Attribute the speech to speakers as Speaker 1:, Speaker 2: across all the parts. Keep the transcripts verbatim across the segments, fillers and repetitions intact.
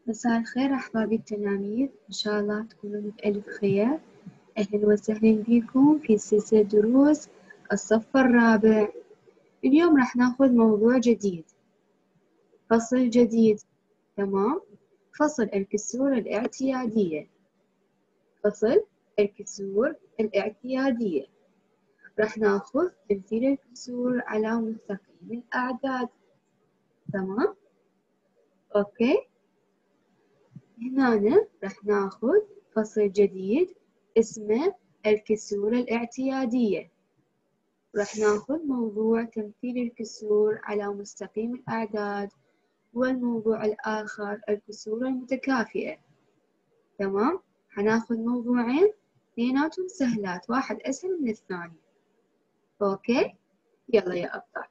Speaker 1: مساء الخير أحبابي التلاميذ، إن شاء الله تكونون بألف خير. أهلا وسهلا بكم في سلسلة دروس الصف الرابع. اليوم راح ناخذ موضوع جديد، فصل جديد. تمام؟ فصل الكسور الاعتيادية. فصل الكسور الاعتيادية. راح ناخذ تمثيل الكسور على مستقيم الأعداد. تمام؟ أوكي؟ هنا راح ناخذ فصل جديد اسمه الكسور الاعتيادية. راح ناخذ موضوع تمثيل الكسور على مستقيم الأعداد، والموضوع الآخر الكسور المتكافئة. تمام؟ حناخذ موضوعين اثنيناتهم سهلات، واحد أسهل من الثاني. أوكي؟ يلا يا أبطال.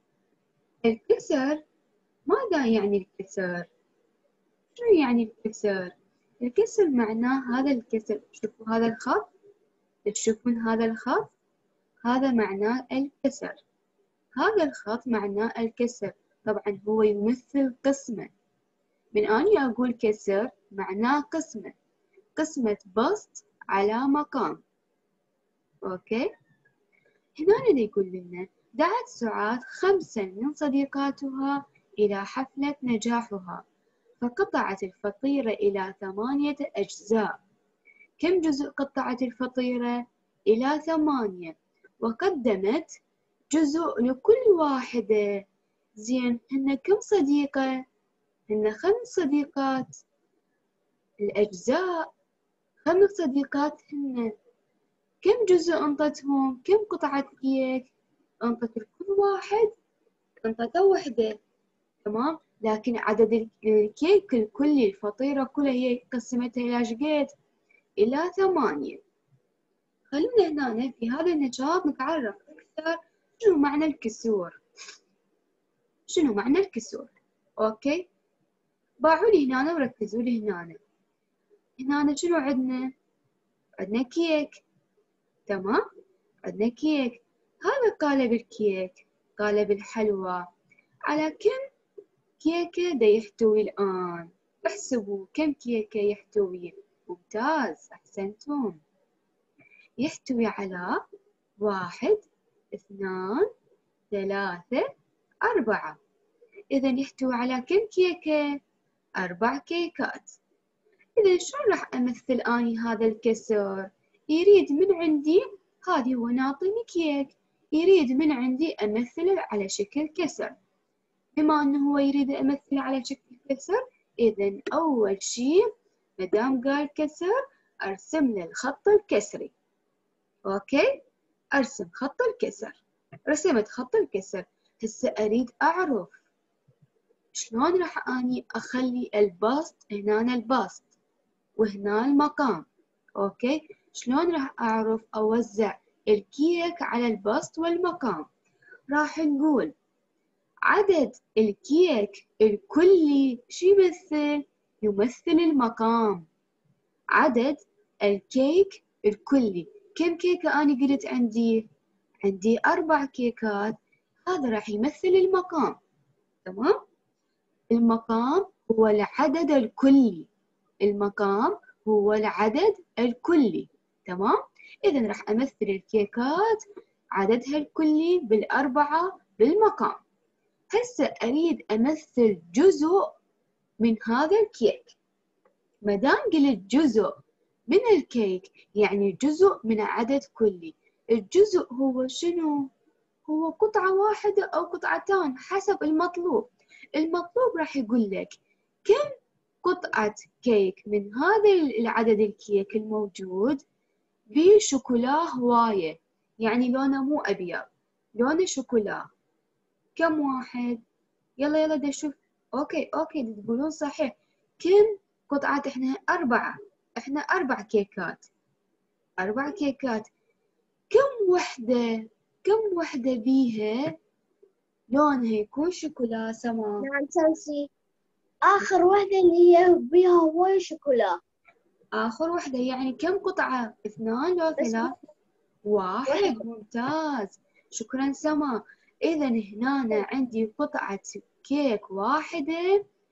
Speaker 1: الكسر، ماذا يعني الكسر؟ شنو يعني الكسر؟ الكسر معناه هذا الكسر، شوفوا هذا الخط، تشوفون هذا الخط؟ هذا معناه الكسر. هذا الخط معناه الكسر، طبعا هو يمثل قسمة. من أني أقول كسر معناه قسمة، قسمة بسط على مقام. أوكي؟ هنا يقول لنا دعت سعاد خمسا من صديقاتها إلى حفلة نجاحها، فقطعت الفطيرة إلى ثمانية أجزاء. كم جزء قطعت الفطيرة؟ إلى ثمانية، وقدمت جزء لكل واحدة. زين، هن كم صديقة؟ هن خمس صديقات. الأجزاء خمس صديقات هن. كم جزء انطتهم؟ كم قطعة كيك؟ انطت لكل واحد انطته وحدة. تمام؟ لكن عدد الكيك الكلي، الفطيرة كلها هي قسمتها إلى شقد؟ إلى ثمانية. خلونا هنا في هذا النشاط نتعرف أكثر شنو معنى الكسور. شنو معنى الكسور؟ أوكي؟ باعوا لي هنا وركزوا لي هنا. هنا شنو عندنا؟ عندنا كيك. تمام؟ عندنا كيك. هذا قالب الكيك، قالب الحلوى، على كم كيكة دا يحتوي الآن؟ احسبوا كم كيكة يحتوي. ممتاز، أحسنتم. يحتوي على واحد، اثنان، ثلاثة، أربعة. إذا يحتوي على كم كيكة؟ أربع كيكات. إذا شلون راح أمثل أني هذا الكسر؟ يريد من عندي، هذه هو ناطيني كيك، يريد من عندي أمثله على شكل كسر. بما أنه هو يريد أمثله على شكل كسر، إذا أول شيء مدام قال كسر أرسم له الخط الكسري. أوكي؟ أرسم خط الكسر. رسمت خط الكسر. هسه أريد أعرف شلون راح أني أخلي البسط هنا، البسط وهنا المقام. أوكي؟ شلون راح أعرف أوزع الكيك على البسط والمقام؟ راح نقول عدد الكيك الكلي شو يمثل؟ يمثل المقام. عدد الكيك الكلي، كم كيكة أنا قلت عندي؟ عندي أربع كيكات، هذا راح يمثل المقام. تمام؟ المقام هو العدد الكلي. المقام هو العدد الكلي. تمام؟ إذا راح أمثل الكيكات عددها الكلي بالأربعة بالمقام. هسه أريد أمثل جزء من هذا الكيك. مادام قلت جزء من الكيك يعني جزء من عدد كلي. الجزء هو شنو؟ هو قطعة واحدة أو قطعتان حسب المطلوب. المطلوب راح يقول لك كم قطعة كيك من هذا العدد الكيك الموجود بشوكولا هواية، يعني لونه مو أبيض، لونه شوكولا. كم واحد؟ يلا يلا دا شوف. أوكي أوكي تقولون صحيح. كم قطعة؟ إحنا أربعة، إحنا أربع كيكات. أربع كيكات. كم وحدة؟ كم وحدة بيها لونها يكون شوكولا سما؟
Speaker 2: نعم سانسي، آخر واحدة اللي هي بيها هواي شوكولا.
Speaker 1: آخر وحدة يعني كم قطعة؟ اثنان لو
Speaker 2: بس
Speaker 1: ثلاث؟ واحد.
Speaker 2: واحدة.
Speaker 1: ممتاز، شكرا سما. إذا هنا عندي قطعة كيك واحدة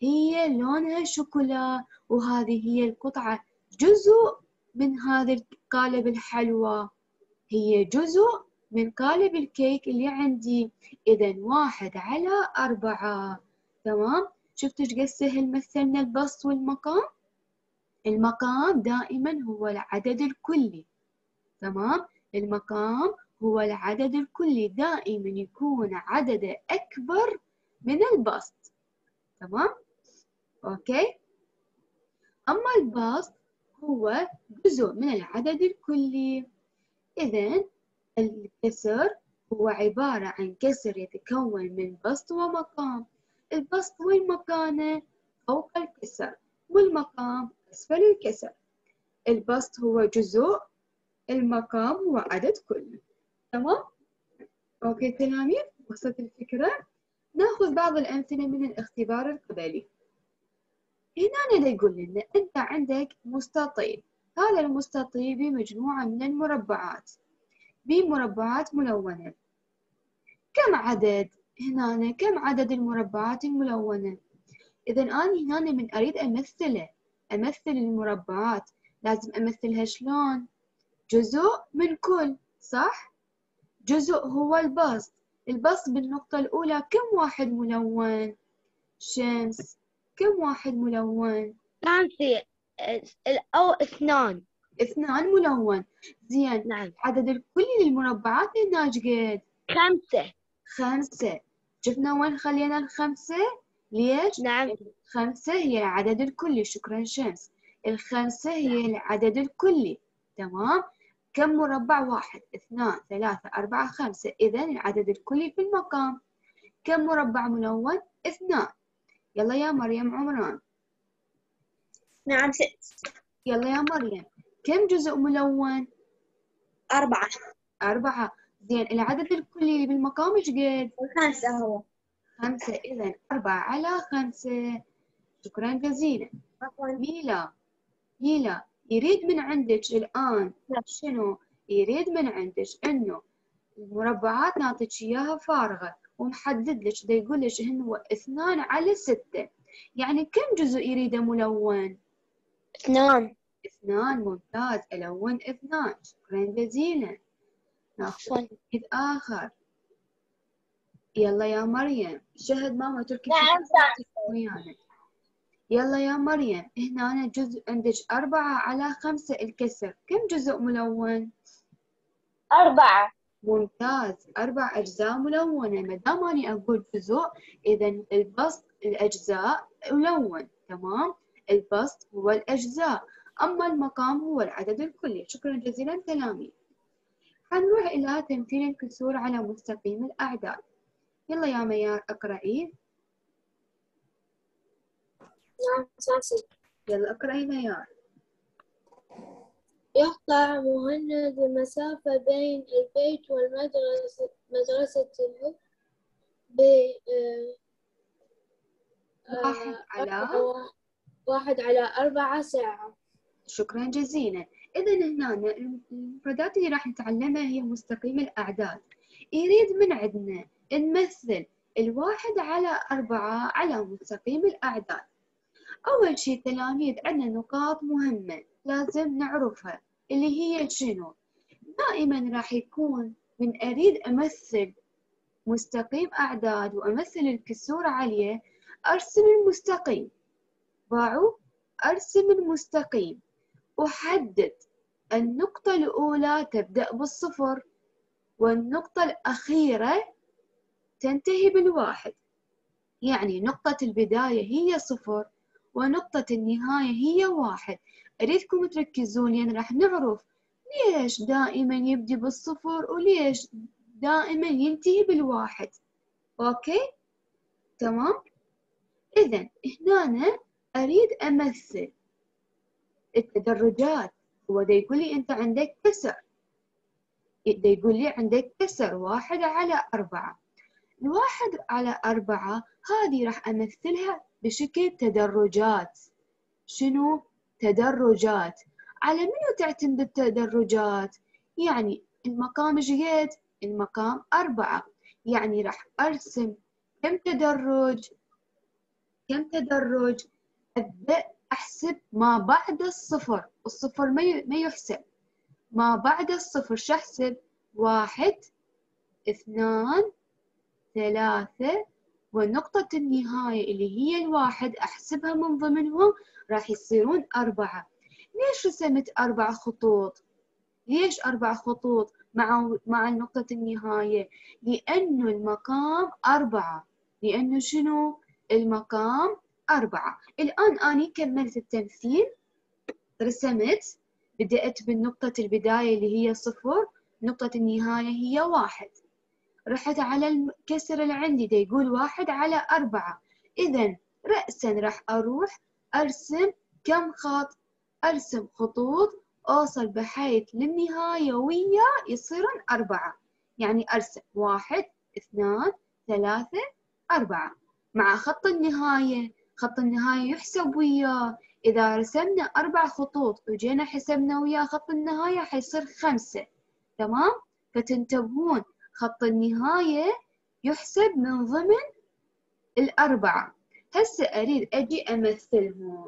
Speaker 1: هي لونها شوكولا، وهذه هي القطعة جزء من هذا قالب الحلوى، هي جزء من قالب الكيك اللي عندي. إذا واحد على أربعة. تمام؟ شفتوا ايش قد سهل مثلنا البسط والمقام؟ المقام دائما هو العدد الكلي. تمام؟ المقام هو العدد الكلي، دائما يكون عدده أكبر من البسط. تمام؟ أوكي؟ أما البسط هو جزء من العدد الكلي. إذن الكسر هو عبارة عن كسر يتكون من بسط ومقام. البسط وين مكانه؟ فوق الكسر، والمقام أسفل الكسر. البسط هو جزء، المقام هو عدد كلي. تمام؟ أوكي تلاميذ، وصلت الفكرة؟ ناخذ بعض الأمثلة من الاختبار القبلي. هنا أنا يقول لنا أنت عندك مستطيل، هذا المستطيل بمجموعة من المربعات، بمربعات ملونة. كم عدد؟ هنا كم عدد المربعات الملونة؟ إذا أنا هنا من أريد أمثله، أمثل المربعات، لازم أمثلها شلون؟ جزء من كل، صح؟ جزء هو البسط، البسط بالنقطة الأولى كم واحد ملون؟ شمس، كم واحد ملون؟
Speaker 2: خمسة أو اثنان.
Speaker 1: اثنان ملون. زين.
Speaker 2: نعم.
Speaker 1: عدد الكلي للمربعات هنا ايش قد؟
Speaker 2: خمسة.
Speaker 1: خمسة. شفنا وين خلينا الخمسة؟ ليش؟
Speaker 2: نعم.
Speaker 1: الخمسة هي العدد الكلي. شكرا شمس. الخمسة هي العدد الكلي. تمام؟ كم مربع؟ واحد، اثنان، ثلاثة، أربعة، خمسة. إذا العدد الكلي في المقام. كم مربع ملون؟ اثنان. يلا يا مريم عمران.
Speaker 2: نعم ست.
Speaker 1: يلا يا مريم، كم جزء ملون؟
Speaker 2: أربعة.
Speaker 1: أربعة. زين، العدد الكلي اللي بالمقام ايش قد؟
Speaker 2: خمسة هو.
Speaker 1: خمسة. إذا أربعة على خمسة. شكرا جزيلا.
Speaker 2: عفوا.
Speaker 1: ميلا، ميلا يريد من عندك الآن شنو؟ يريد من عندك إنه المربعات نعطيك إياها فارغة ومحدد لك، دا يقول لك هن اثنان على ستة، يعني كم جزء يريده ملون؟
Speaker 2: اثنان.
Speaker 1: اثنان. ممتاز، ألون اثنان. شكرا جزيلا. ناخذ تلميذ آخر. يلا يا مريم، شهد ماما تركي
Speaker 2: نعم
Speaker 1: ويانا. يلا يا مريم، هنا أنا جزء عندك أربعة على خمسة الكسر، كم جزء ملون؟
Speaker 2: أربعة.
Speaker 1: ممتاز، أربع أجزاء ملونة. ما دام أني أقول جزء، إذا البسط الأجزاء ملون. تمام؟ البسط هو الأجزاء، أما المقام هو العدد الكلي. شكرا جزيلا تلاميذ. حنروح إلى تمثيل الكسور على مستقيم الأعداد. يلا يا ميار اقرأي.
Speaker 2: نعم ساسي.
Speaker 1: يلا اقرأي ميار.
Speaker 2: يقطع مهند المسافة بين البيت والمدرسة مدرسته ب
Speaker 1: واحد على
Speaker 2: واحد على أربعة ساعة.
Speaker 1: شكرا جزيلا. إذا هنا المفردات اللي راح نتعلمها هي مستقيم الأعداد. يريد من عندنا نمثل الواحد على أربعة على مستقيم الأعداد. أول شي تلاميذ عندنا نقاط مهمة لازم نعرفها، اللي هي شنو؟ دائما راح يكون من أريد أمثل مستقيم أعداد وأمثل الكسور عليه، أرسم المستقيم. باعوا؟ أرسم المستقيم، أحدد النقطة الأولى تبدأ بالصفر، والنقطة الأخيرة تنتهي بالواحد. يعني نقطة البداية هي صفر ونقطة النهاية هي واحد. أريدكم تركزون لأن راح نعرف ليش دائما يبدي بالصفر وليش دائما ينتهي بالواحد. أوكي؟ تمام؟ إذا هنا أريد أمثل التدرجات. هو دا يقول لي أنت عندك كسر، دا يقول لي عندك كسر واحد على أربعة. الواحد على أربعة هذه راح أمثلها بشكل تدرجات. شنو؟ تدرجات. على منو تعتمد التدرجات؟ يعني المقام ايش قد؟ المقام أربعة، يعني راح أرسم كم تدرج؟ كم تدرج؟ أبدأ أحسب ما بعد الصفر، الصفر ما يحسب، ما بعد الصفر شو أحسب؟ واحد اثنان ثلاثة، ونقطة النهاية اللي هي الواحد أحسبها من ضمنهم راح يصيرون أربعة. ليش رسمت أربع خطوط؟ ليش أربع خطوط مع مع نقطة النهاية؟ لأنه المقام أربعة، لأنه شنو؟ المقام أربعة. الآن أنا كملت التمثيل، رسمت، بدأت بالنقطة البداية اللي هي صفر، نقطة النهاية هي واحد. رحت على الكسر اللي عندي دا يقول واحد على أربعة، إذا رأسا راح أروح أرسم كم خط؟ أرسم خطوط أوصل بحيث للنهاية ويا يصيرون أربعة، يعني أرسم واحد اثنان ثلاثة أربعة مع خط النهاية. خط النهاية يحسب وياه، إذا رسمنا أربع خطوط وجينا حسبنا وياه خط النهاية حيصير خمسة. تمام؟ فتنتبهون خط النهاية يحسب من ضمن الأربعة. هسه أريد أجي أمثلهم.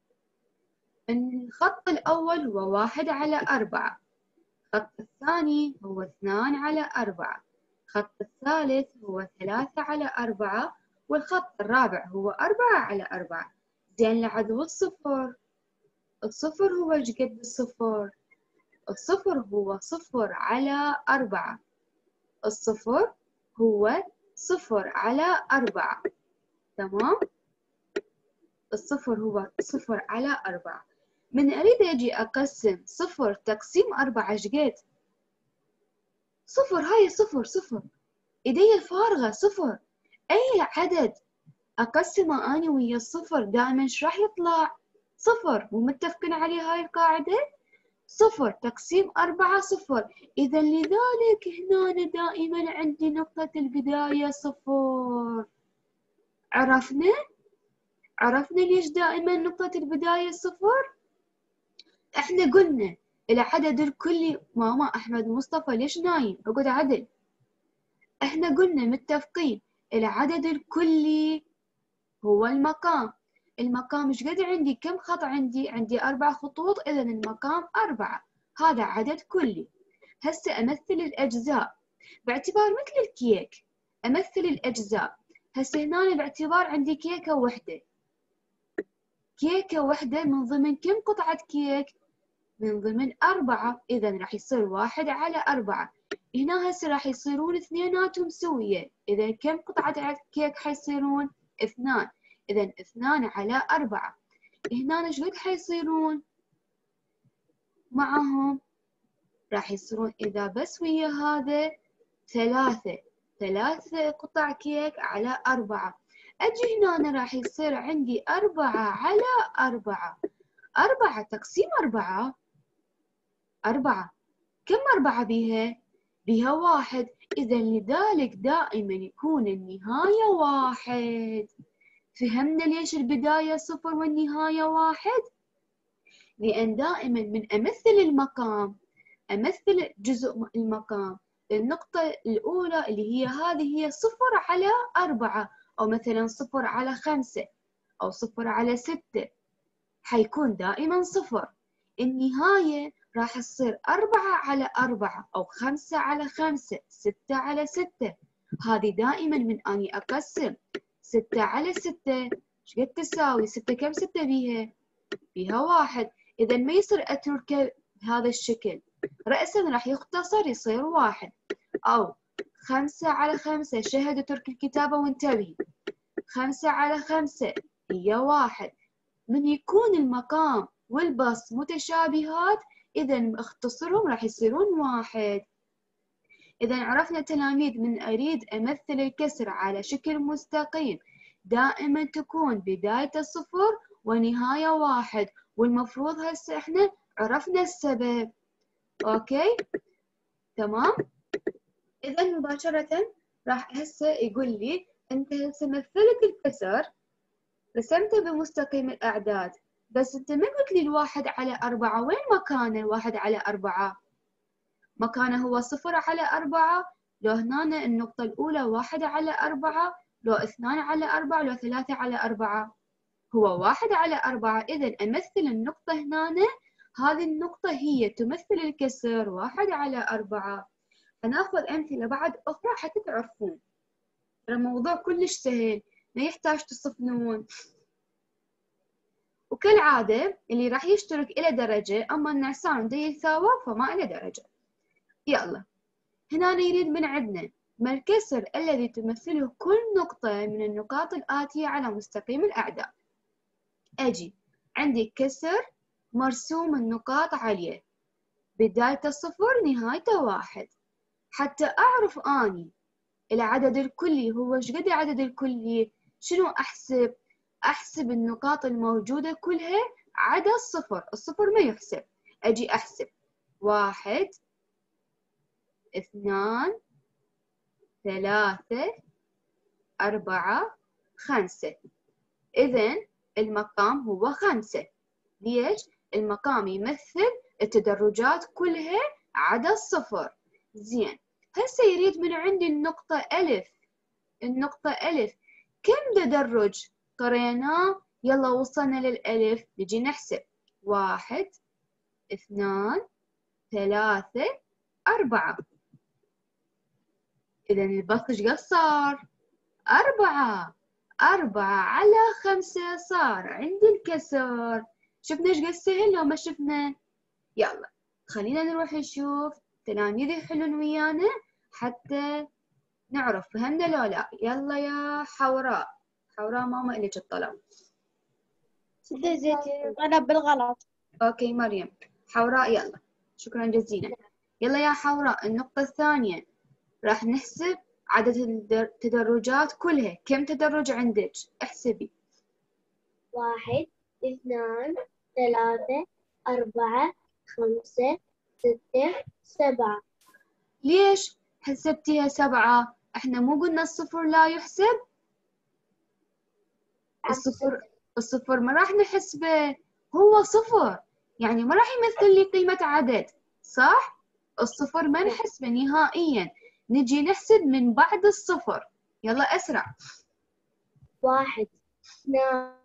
Speaker 1: الخط الأول هو واحد على أربعة، الخط الثاني هو اثنان على أربعة، الخط الثالث هو ثلاثة على أربعة، والخط الرابع هو أربعة على أربعة. زين لعدو الصفر، الصفر هو ايش قد الصفر؟ الصفر هو صفر على أربعة، الصفر هو صفر على أربعة. تمام؟ الصفر هو صفر على أربعة. من أريد أجي أقسم صفر تقسيم أربعة ايش قد؟ صفر، هاي صفر صفر، إيدي الفارغة صفر. أي عدد أقسمه أنا ويا الصفر دائما ايش راح يطلع؟ صفر. مو متفقين عليه هاي القاعدة؟ صفر تقسيم أربعة صفر، إذا لذلك هنا دائما عندي نقطة البداية صفر. عرفنا؟ عرفنا ليش دائما نقطة البداية صفر؟ احنا قلنا العدد الكلي. ماما أحمد مصطفى ليش نايم؟ اقعد عدل. احنا قلنا متفقين العدد الكلي هو المقام. المقام ايش قد عندي؟ كم خط عندي؟ عندي أربع خطوط، إذا المقام أربعة، هذا عدد كلي. هسه أمثل الأجزاء باعتبار مثل الكيك، أمثل الأجزاء. هسه هنا باعتبار عندي كيكة وحدة، كيكة وحدة من ضمن كم قطعة كيك؟ من ضمن أربعة، إذا راح يصير واحد على أربعة. هنا هسه راح يصيرون اثنيناتهم سوية، إذا كم قطعة كيك حيصيرون؟ اثنان، إذا اثنان على أربعة. هنا ايش قد حيصيرون معهم؟ راح يصيرون إذا بس ويا هذا ثلاثة، ثلاثة قطع كيك على أربعة. أجي هنا راح يصير عندي أربعة على أربعة. أربعة تقسيم أربعة، أربعة كم أربعة بيها؟ بيها واحد، إذا لذلك دائما يكون النهاية واحد. فهمنا ليش البداية صفر والنهاية واحد؟ لأن دائما من أمثل المقام، أمثل جزء المقام، النقطة الأولى اللي هي هذه هي صفر على أربعة، أو مثلا صفر على خمسة، أو صفر على ستة، حيكون دائما صفر. النهاية راح تصير أربعة على أربعة، أو خمسة على خمسة، ستة على ستة. هذه دائما من أني أقسم ستة على ستة ايش قد تساوي؟ ستة كم ستة بيها؟ بيها واحد، إذا ما يصير أتركه بهذا الشكل، رأسا راح يختصر يصير واحد. أو خمسة على خمسة، شاهد ترك الكتابة وانتبهي، خمسة على خمسة هي واحد. من يكون المقام والبسط متشابهات، إذا اختصرهم راح يصيرون واحد. إذا عرفنا تلاميذ، من أريد أمثل الكسر على شكل مستقيم دائما تكون بداية صفر ونهاية واحد، والمفروض هسه احنا عرفنا السبب. اوكي تمام. إذا مباشرة راح هسه يقول لي أنت هسه مثلت الكسر، رسمته بمستقيم الأعداد، بس أنت ما قلت لي الواحد على أربعة، وين مكانه الواحد على أربعة؟ مكانه هو صفر على أربعة، لو هنا النقطة الأولى واحد على أربعة، لو اثنان على أربعة لو ثلاثة على أربعة؟ هو واحد على أربعة. إذا أمثل النقطة هنا، هذه النقطة هي تمثل الكسر واحد على أربعة. هناخذ أمثلة بعد أخرى حتى تعرفون. الموضوع كلش سهل، ما يحتاج تصفنون. وكالعادة اللي راح يشترك إلى درجة، أما النعسان دي يتساوى فما إلى درجة. يلا هنا يريد من عندنا ما الكسر الذي تمثله كل نقطة من النقاط الآتية على مستقيم الأعداد. أجي عندي كسر مرسوم النقاط عليه، بدايته صفر نهايته واحد. حتى أعرف أني العدد الكلي هو ايش قد العدد الكلي، شنو أحسب؟ أحسب النقاط الموجودة كلها عدا الصفر. الصفر ما يحسب. أجي أحسب واحد اثنان ثلاثة أربعة خمسة. إذن المقام هو خمسة. ليش؟ المقام يمثل التدرجات كلها عدا الصفر. زين، هسه يريد من عندي النقطة ألف. النقطة ألف كم تدرج قريناه؟ يلا وصلنا للألف، نجي نحسب واحد اثنان ثلاثة أربعة. إذا البسط ايش قد صار؟ أربعة. أربعة على خمسة صار عندي الكسر. شفنا ايش قد سهل لو ما شفنا؟ يلا خلينا نروح نشوف تلاميذ يحلون ويانا حتى نعرف فهمنا لو لا. يلا يا حوراء. حوراء ماما إليك الطلب.
Speaker 2: زيتي طلب بالغلط.
Speaker 1: اوكي مريم. حوراء يلا. شكرا جزيلا. يلا يا حوراء النقطة الثانية راح نحسب عدد التدرجات كلها. كم تدرج عندك؟ احسبي.
Speaker 2: واحد اثنان ثلاثة أربعة خمسة ستة سبعة.
Speaker 1: ليش حسبتيها سبعة؟ احنا مو قلنا الصفر لا يحسب؟ الصفر الصفر ما راح نحسبه، هو صفر يعني ما راح يمثل لي قيمة عدد، صح؟ الصفر ما نحسبه نهائيا، نجي نحسب من بعد الصفر. يلا أسرع.
Speaker 2: واحد اثنان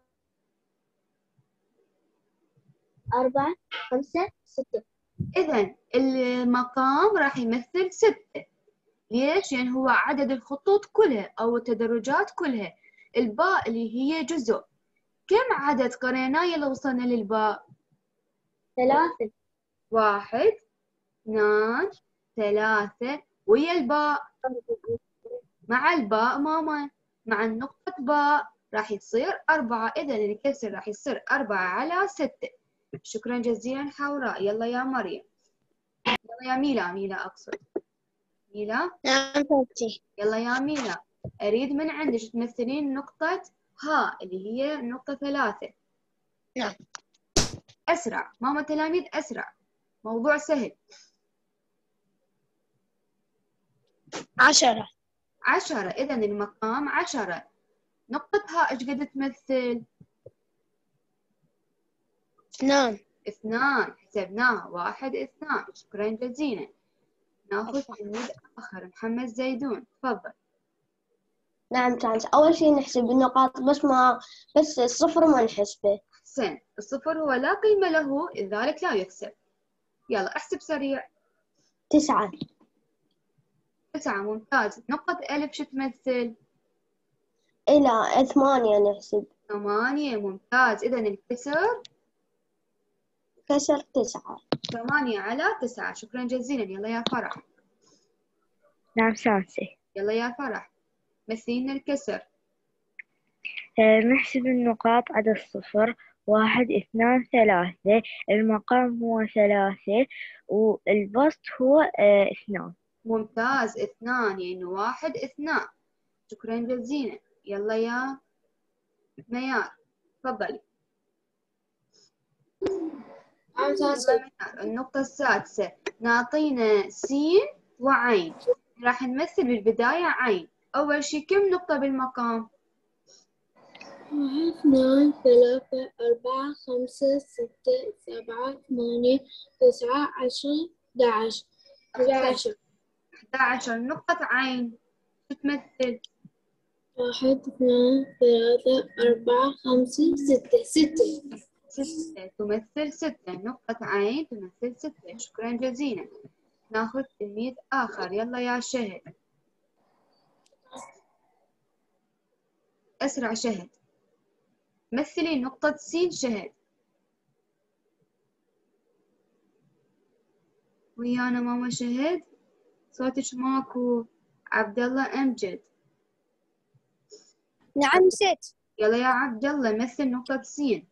Speaker 2: أربعة خمسة ستة.
Speaker 1: إذا المقام راح يمثل ستة. ليش؟ يعني هو عدد الخطوط كلها أو التدرجات كلها. الباء اللي هي جزء. كم عدد قريناه يلا وصلنا للباء؟
Speaker 2: ثلاثة.
Speaker 1: واحد اثنان ثلاثة ويا الباء. مع الباء ماما مع النقطة باء راح يصير أربعة. إذا الكسر راح يصير أربعة على ستة. شكرا جزيلا حوراء. يلا يا مريم. يلا يا ميلا. ميلا أقصد ميلا.
Speaker 2: نعم تاتي.
Speaker 1: يلا يا ميلا أريد من عندك تمثلين نقطة ها اللي هي نقطة ثلاثة.
Speaker 2: نعم.
Speaker 1: أسرع ماما تلاميذ أسرع، موضوع سهل.
Speaker 2: عشرة.
Speaker 1: عشرة. إذا المقام عشرة. نقطة ها إيش قد تمثل؟
Speaker 2: اثنان.
Speaker 1: اثنان. حسبناها واحد اثنان. شكرا جزيلا. ناخذ تلميذ آخر محمد زيدون. تفضل.
Speaker 2: نعم تانس. أول شيء نحسب النقاط بس ما بس الصفر ما نحسبه.
Speaker 1: أحسن. الصفر هو لا قيمة له لذلك لا يحسب. يلا احسب سريع.
Speaker 2: تسعة.
Speaker 1: تسعة. ممتاز. نقطة ألف شو تمثل؟
Speaker 2: إلى ثمانية نحسب.
Speaker 1: ثمانية. ممتاز. إذا الكسر
Speaker 2: كسر تسعة.
Speaker 1: ثمانية على تسعة. شكرا جزيلا. يلا يا فرح.
Speaker 3: نعم سانسي.
Speaker 1: يلا يا فرح مثلين الكسر.
Speaker 3: آه، نحسب النقاط عدد الصفر. واحد اثنان ثلاثة. المقام هو ثلاثة والبسط هو آه، اثنان.
Speaker 1: ممتاز. اثنان يعني واحد اثنان. شكرا جزيلا. يلا يا ميار تفضلي. النقطة السادسة نعطينا سين وعين. راح نمثل بالبداية عين. أول شي كم نقطة بالمقام؟
Speaker 4: واحد اثنان ثلاثة أربعة خمسة ستة سبعة ثمانية تسعة عشرة أحد عشر. أحد عشر.
Speaker 1: أحد عشر. نقطة عين شو تمثل؟
Speaker 4: واحد اثنان ثلاثة أربعة خمسة ستة ستة.
Speaker 1: ستة تمثل ستة، نقطة عين تمثل ستة. شكرا جزيلا. ناخذ تلميذ آخر، يلا يا شهد. أسرع شهد، مثلي نقطة سين. شهد ويانا ماما شهد، صوتك ماكو. عبد الله أمجد.
Speaker 2: نعم ست.
Speaker 1: يلا يا عبد الله مثل نقطة سين.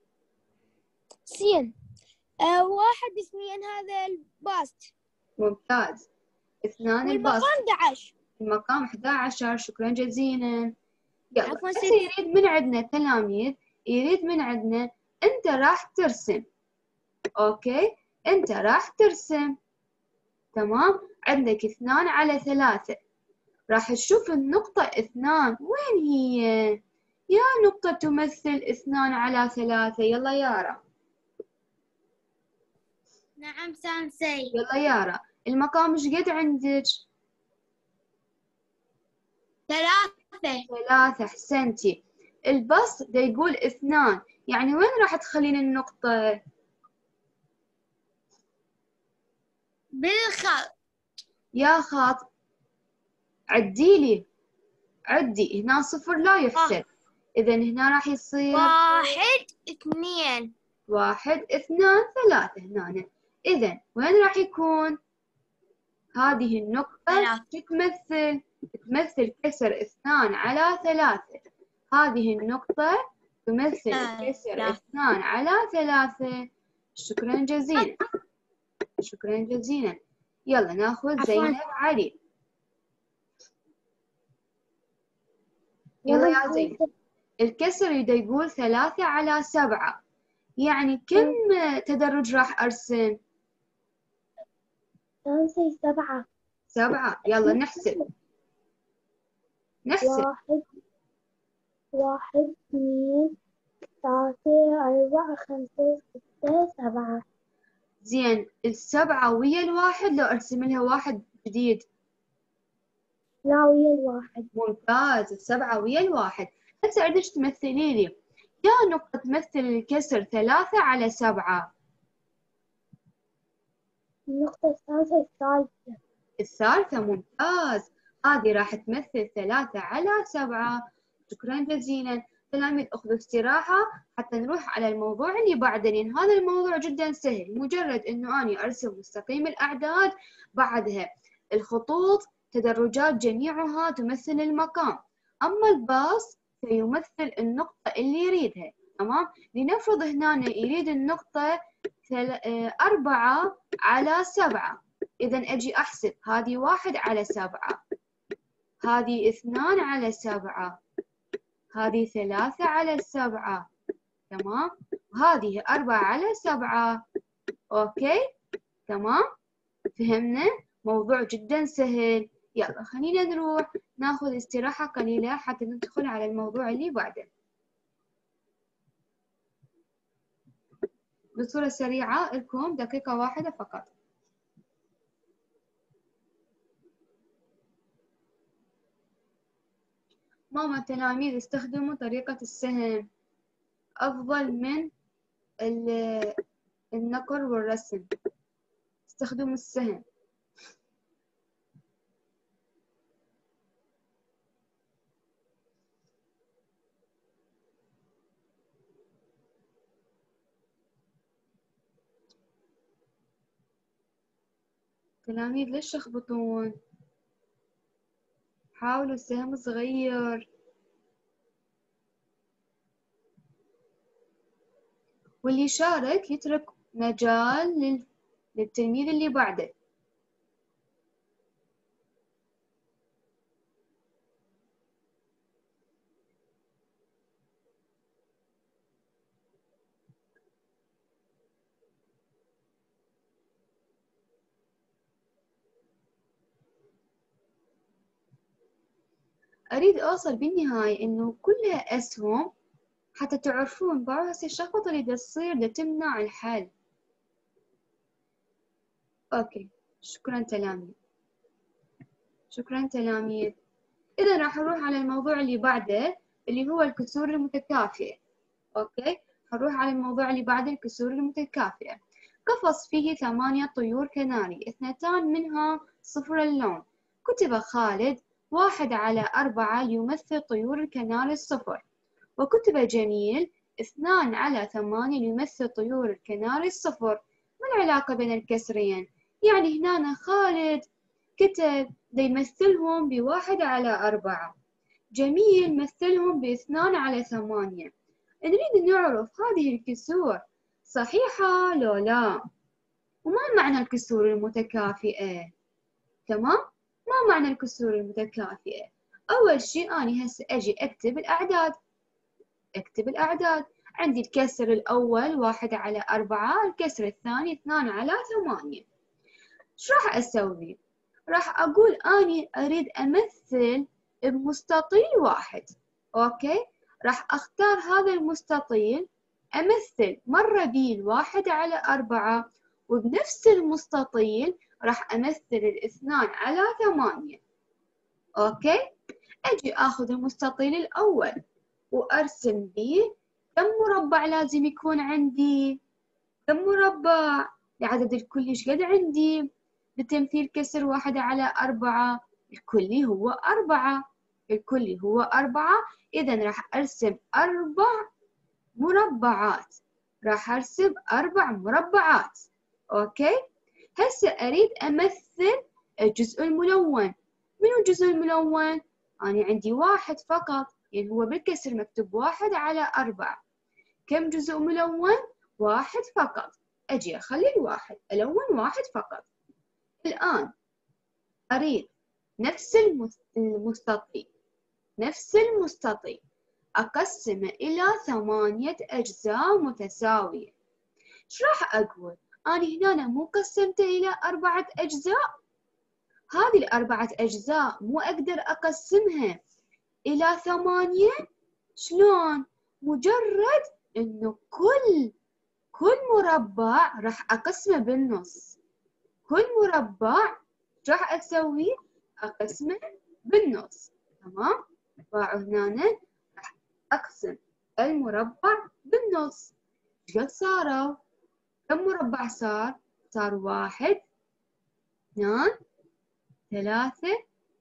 Speaker 2: سين. آه واحد اثنين هذا الباست.
Speaker 1: ممتاز. اثنان الباص.
Speaker 2: والمقام أحد عشر.
Speaker 1: المقام أحد عشر. شكرا جزيلا. يلا
Speaker 2: عفوا
Speaker 1: بس
Speaker 2: ست.
Speaker 1: يريد من عندنا تلاميذ، يريد من عندنا أنت راح ترسم. أوكي، أنت راح ترسم. تمام، عندك اثنان على ثلاثة. راح تشوف النقطة اثنان وين هي؟ يا نقطة تمثل اثنان على ثلاثة. يلا يارا.
Speaker 2: نعم سانسي.
Speaker 1: يلا يارا، المقام ايش قد عندك؟
Speaker 2: ثلاثة.
Speaker 1: ثلاثة، أحسنتي. البسط دا يقول اثنان، يعني وين راح تخلين النقطة؟
Speaker 2: بالخط.
Speaker 1: يا خاط، عديلي، عدي هنا صفر لا يحسب. إذا هنا راح يصير
Speaker 2: واحد اثنين.
Speaker 1: واحد اثنان ثلاثة هنا. إذا وين راح يكون؟ هذه النقطة
Speaker 2: ثلاثة.
Speaker 1: تمثل تمثل كسر اثنان على ثلاثة. هذه النقطة تمثل كسر اثنان على ثلاثة. شكرا جزيلا. شكرا جزيلا. يلا ناخذ زينب علي. يلا يا زينب. الكسر يبدأ يقول ثلاثة على سبعة، يعني كم تدرج راح أرسم؟
Speaker 2: سانسي سبعة.
Speaker 1: سبعة. يلا نحسب نحسب.
Speaker 2: واحد واحد اثنين ثلاثة أربعة خمسة ستة سبعة.
Speaker 1: زين، السبعة ويا الواحد لو أرسم لها واحد جديد؟
Speaker 2: لا ويا الواحد.
Speaker 1: ممتاز، السبعة ويا الواحد. هسه أريدك تمثلي لي يا نقطة تمثل الكسر ثلاثة على سبعة.
Speaker 2: النقطة الثالثة الثالثة.
Speaker 1: الثالثة، ممتاز. هذه راح تمثل ثلاثة على سبعة. شكرا جزيلا. تلاميذ اخذوا استراحة حتى نروح على الموضوع اللي بعده، لأن هذا الموضوع جدا سهل. مجرد إنه أنا أرسم مستقيم الأعداد، بعدها الخطوط تدرجات جميعها تمثل المقام، أما الباص فيمثل النقطة اللي يريدها. تمام، لنفرض هنا يريد النقطة أربعة على سبعة. إذا أجي أحسب، هذه واحد على سبعة، هذه اثنان على سبعة، هذه ثلاثة على سبعة. تمام، وهذه أربعة على سبعة. أوكي، تمام، فهمنا؟ موضوع جدا سهل. يلا خلينا نروح ناخذ استراحة قليلة حتى ندخل على الموضوع اللي بعده بصورة سريعة. لكم دقيقة واحدة فقط. ماما التلاميذ استخدموا طريقة السهم أفضل من النقر والرسم. استخدموا السهم. تلاميذ ليش تخبطون؟ حاولوا السهم صغير. واللي يشارك يترك مجال للتلميذ اللي بعده. أريد أوصل بالنهاية إنه كلها أسهم حتى تعرفون بعض هسه الشخبطة اللي دا تصير دا تمنع الحل. أوكي، شكرا تلاميذ. شكرا تلاميذ. إذا راح نروح على الموضوع اللي بعده اللي هو الكسور المتكافئة. أوكي، هنروح على الموضوع اللي بعده الكسور المتكافئة. قفص فيه ثمانية طيور كناري، اثنتان منها صفر اللون. كتب خالد واحد على أربعة يمثل طيور الكناري الصفر، وكتب جميل اثنان على ثمانية يمثل طيور الكناري الصفر. ما العلاقة بين الكسرين؟ يعني هنا خالد كتب يمثلهم بواحد على أربعة، جميل مثلهم باثنان على ثمانية. نريد نعرف هذه الكسور صحيحة لو لا، وما معنى الكسور المتكافئة؟ تمام؟ ما معنى الكسور المتكافئة؟ أول شيء أنا هسه أجي أكتب الأعداد. أكتب الأعداد، عندي الكسر الأول واحد على أربعة، الكسر الثاني اثنان على ثمانية. شو راح أسوي؟ راح أقول أني أريد أمثل بمستطيل واحد. أوكي؟ راح أختار هذا المستطيل، أمثل مرة بيه الواحد على أربعة، وبنفس المستطيل راح أمثل الاثنان على ثمانية. أوكي؟ أجي أخذ المستطيل الأول وأرسم بيه كم مربع لازم يكون عندي؟ كم مربع؟ العدد الكلي ايش قد عندي؟ بتمثيل كسر واحد على أربعة، الكلي هو أربعة، الكلي هو أربعة. إذا راح أرسم أربع مربعات، راح أرسم أربع مربعات. أوكي؟ هسه أريد أمثل الجزء الملون. منو الجزء الملون؟ أنا عندي واحد فقط، يعني هو بالكسر مكتوب واحد على أربعة. كم جزء ملون؟ واحد فقط. أجي أخلي الواحد، ألون واحد فقط. الآن أريد نفس المستطيل، نفس المستطيل أقسمه إلى ثمانية أجزاء متساوية. إيش راح أقول؟ أنا هنا مو قسمته إلى أربعة أجزاء، هذه الأربعة أجزاء مو أقدر أقسمها إلى ثمانية. شلون؟ مجرد إنه كل كل مربع راح أقسمه بالنص. كل مربع راح أسوي أقسمه بالنص. تمام؟ فهنا راح أقسم المربع بالنص. إيش قد صاروا؟ كم مربع صار؟ صار واحد، اثنان، ثلاثة،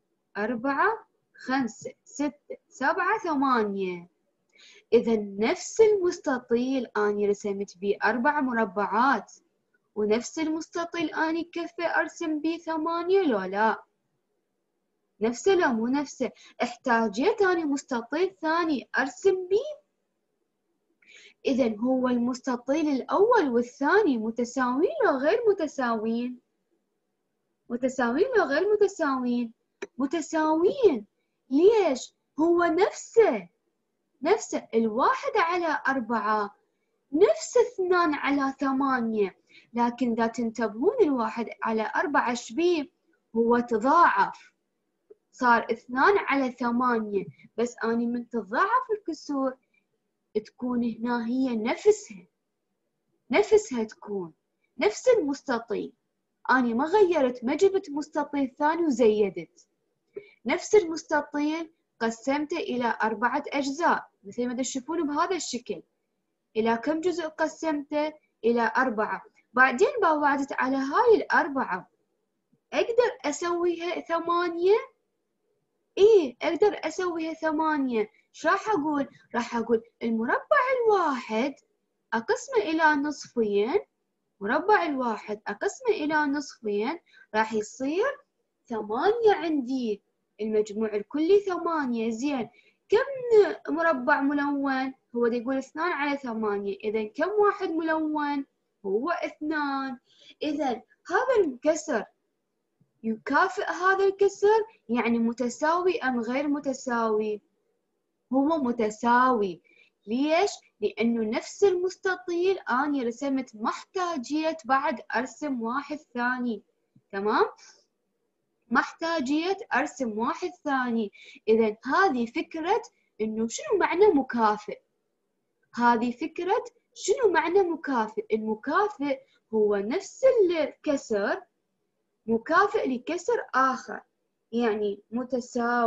Speaker 1: أربعة، خمسة، ستة، سبعة، ثمانية. إذا نفس المستطيل أني رسمت بيه أربع مربعات، ونفس المستطيل أني كفي أرسم بيه ثمانية لو لا؟ نفسه لو مو نفسه؟ احتاجيت أني مستطيل ثاني أرسم بيه. إذا هو المستطيل الأول والثاني متساويين لو غير متساويين؟ متساويين لو غير متساويين؟ متساويين. ليش؟ هو نفسه نفسه الواحد على أربعة نفس اثنان على ثمانية، لكن إذا تنتبهون الواحد على أربعة شبيه؟ هو تضاعف، صار اثنان على ثمانية. بس أني من تضاعف الكسور تكون هنا هي نفسها نفسها تكون نفس المستطيل. أني ما غيرت، ما جبت مستطيل ثاني وزيدت، نفس المستطيل قسمته إلى أربعة أجزاء مثل ما تشوفون بهذا الشكل. إلى كم جزء قسمته؟ إلى أربعة. بعدين بعدت على هاي الأربعة أقدر أسويها ثمانية؟ إيه أقدر أسويها ثمانية. شو راح أقول؟ راح أقول المربع الواحد أقسمه إلى نصفين، مربع الواحد أقسمه إلى نصفين راح يصير ثمانية عندي، المجموع الكلي ثمانية. زين كم مربع ملون؟ هو دا يقول اثنان على ثمانية، إذا كم واحد ملون؟ هو اثنان. إذا هذا الكسر يكافئ هذا الكسر، يعني متساوي أم غير متساوي؟ هو متساوي. ليش؟ لأنه نفس المستطيل أنا رسمت، ما احتاجيت بعد أرسم واحد ثاني. تمام؟ ما احتاجيت أرسم واحد ثاني. إذا هذه فكرة إنه شنو معنى مكافئ. هذه فكرة شنو معنى مكافئ. المكافئ هو نفس الكسر مكافئ لكسر آخر، يعني متساوي.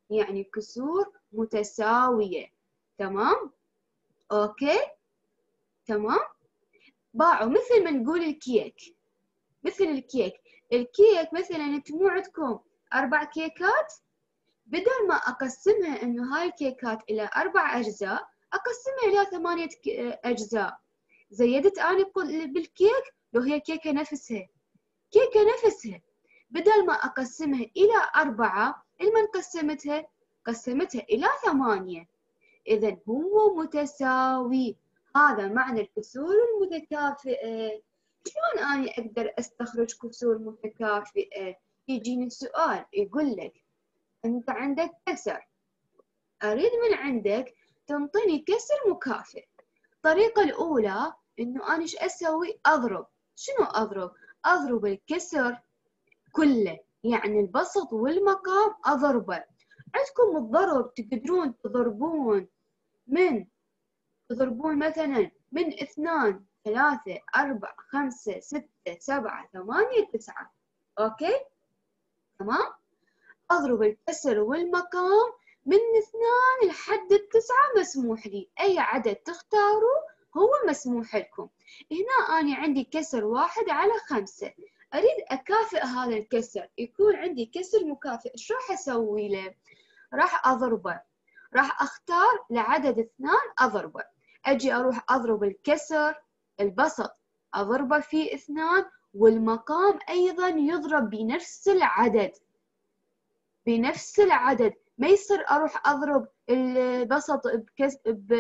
Speaker 1: يعني كسور متساوية. تمام؟ أوكي؟ تمام؟ باعوا مثل ما نقول الكيك، مثل الكيك، الكيك مثلا انتم مو عندكم أربع كيكات، بدل ما أقسمها إنه هاي الكيكات إلى أربع أجزاء أقسمها إلى ثمانية أجزاء. زيدت أنا بالكيك لو هي كيكة نفسها، كيكة نفسها بدل ما أقسمها إلى أربعة، لمن قسمتها؟ قسمتها إلى ثمانية. إذا هو متساوي، هذا معنى الكسور المتكافئة. شلون أنا أقدر أستخرج كسور متكافئة؟ يجيني سؤال يقول لك أنت عندك كسر، أريد من عندك تنطيني كسر مكافئ. الطريقة الأولى إنه أنا إيش أسوي؟ أضرب. شنو أضرب؟ أضرب الكسر كله، يعني البسط والمقام أضربه. عندكم الضرب تقدرون تضربون من تضربون مثلا من اثنان ثلاثة أربعة خمسة ستة سبعة ثمانية تسعة. أوكي؟ تمام؟ أضرب الكسر والمقام من اثنان لحد التسعة مسموح لي، أي عدد تختاروا هو مسموح لكم. هنا أنا عندي كسر واحد على خمسة، أريد أكافئ هذا الكسر، يكون عندي كسر مكافئ. شو راح أسوي له؟ راح أضربه، راح أختار لعدد اثنان أضربه. أجي أروح أضرب الكسر البسط أضربه في اثنان، والمقام أيضا يضرب بنفس العدد، بنفس العدد. ما يصير أروح أضرب البسط بكس...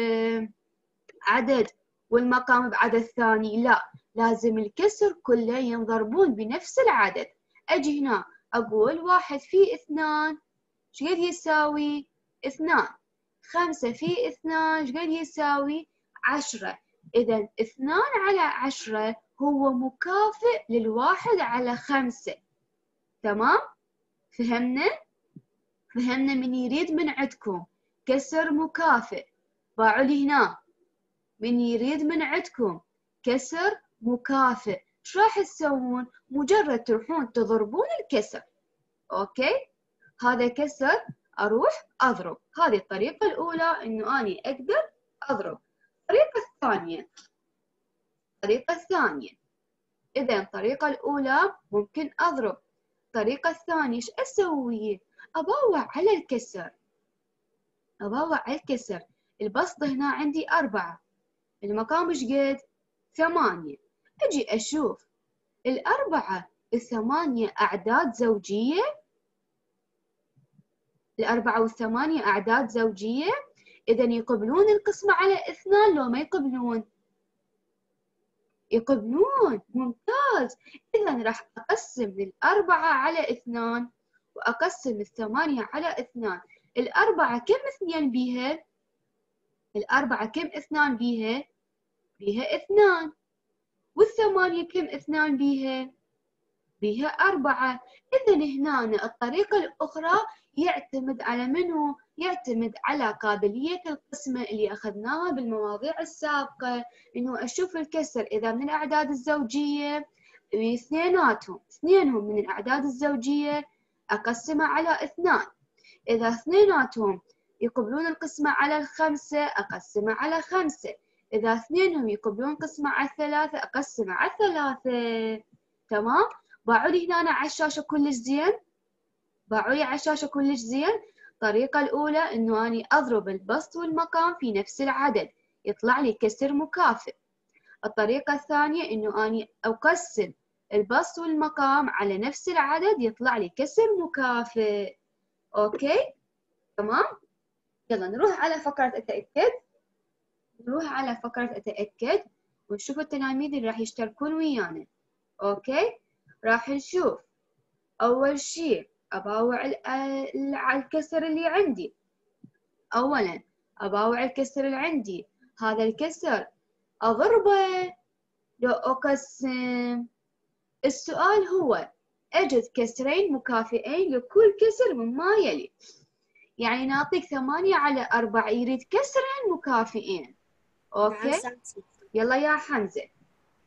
Speaker 1: بعدد والمقام بعدد ثاني، لا، لازم الكسر كله ينضربون بنفس العدد. أجي هنا أقول واحد في اثنان ايش قد يساوي؟ اثنان. خمسة في اثنان ايش قد يساوي؟ عشرة. إذا اثنان على عشرة هو مكافئ للواحد على خمسة. تمام؟ فهمنا؟ فهمنا؟ من يريد من عندكم كسر مكافئ باعوا لي هنا، من يريد من عندكم كسر مكافئ شو راح تسوون؟ مجرد تروحون تضربون الكسر. اوكي؟ هذا كسر اروح اضرب. هذه الطريقة الاولى انه اني اقدر اضرب. الطريقة الثانية، الطريقة الثانية اذا الطريقة الاولى ممكن اضرب، الطريقة الثانية ايش اسوي؟ أبوع على الكسر، أبوع على الكسر. البسط هنا عندي أربعة، المقام إيش قد؟ ثمانية. أجي أشوف الأربعة الثمانية أعداد زوجية، الأربعة والثمانية أعداد زوجية، إذا يقبلون القسمة على اثنان لو ما يقبلون؟ يقبلون. ممتاز. إذا راح أقسم الأربعة على اثنان وأقسم الثمانية على اثنان. الأربعة كم اثنين بيها؟ الأربعة كم اثنان بيها؟ بيها اثنان. والثمانية كم اثنان بيها؟ بيها أربعة. إذا هنا الطريقة الأخرى يعتمد على منو؟ يعتمد على قابلية القسمة اللي أخذناها بالمواضيع السابقة، إنه أشوف الكسر إذا من الأعداد الزوجية اثنيناتهم، اثنينهم من الأعداد الزوجية أقسمها على اثنان. إذا اثنيناتهم يقبلون القسمة على الخمسة أقسمها على خمسة. إذا اثنينهم يقبلون القسمة على الثلاثة أقسمها على ثلاثة. تمام؟ باعوا لي هنا على الشاشة كلش زين؟ باعوا لي على الشاشة كلش زين؟ الطريقة الأولى إنه أني أضرب البسط والمقام في نفس العدد يطلع لي كسر مكافئ. الطريقة الثانية إنه أني أقسم البسط والمقام على نفس العدد يطلع لي كسر مكافئ. أوكي؟ تمام؟ يلا نروح على فقرة أتأكد، نروح على فقرة أتأكد ونشوف التلاميذ اللي راح يشتركون ويانا. أوكي؟ راح نشوف أول شيء أباوع الكسر اللي عندي. أولاً أباوع الكسر اللي عندي، هذا الكسر أضربه لو أقسم. السؤال هو أجد كسرين مكافئين لكل كسر مما يلي، يعني نعطيك ثمانية على أربعة، يريد كسرين مكافئين. أوكي؟ يلا يا حمزة،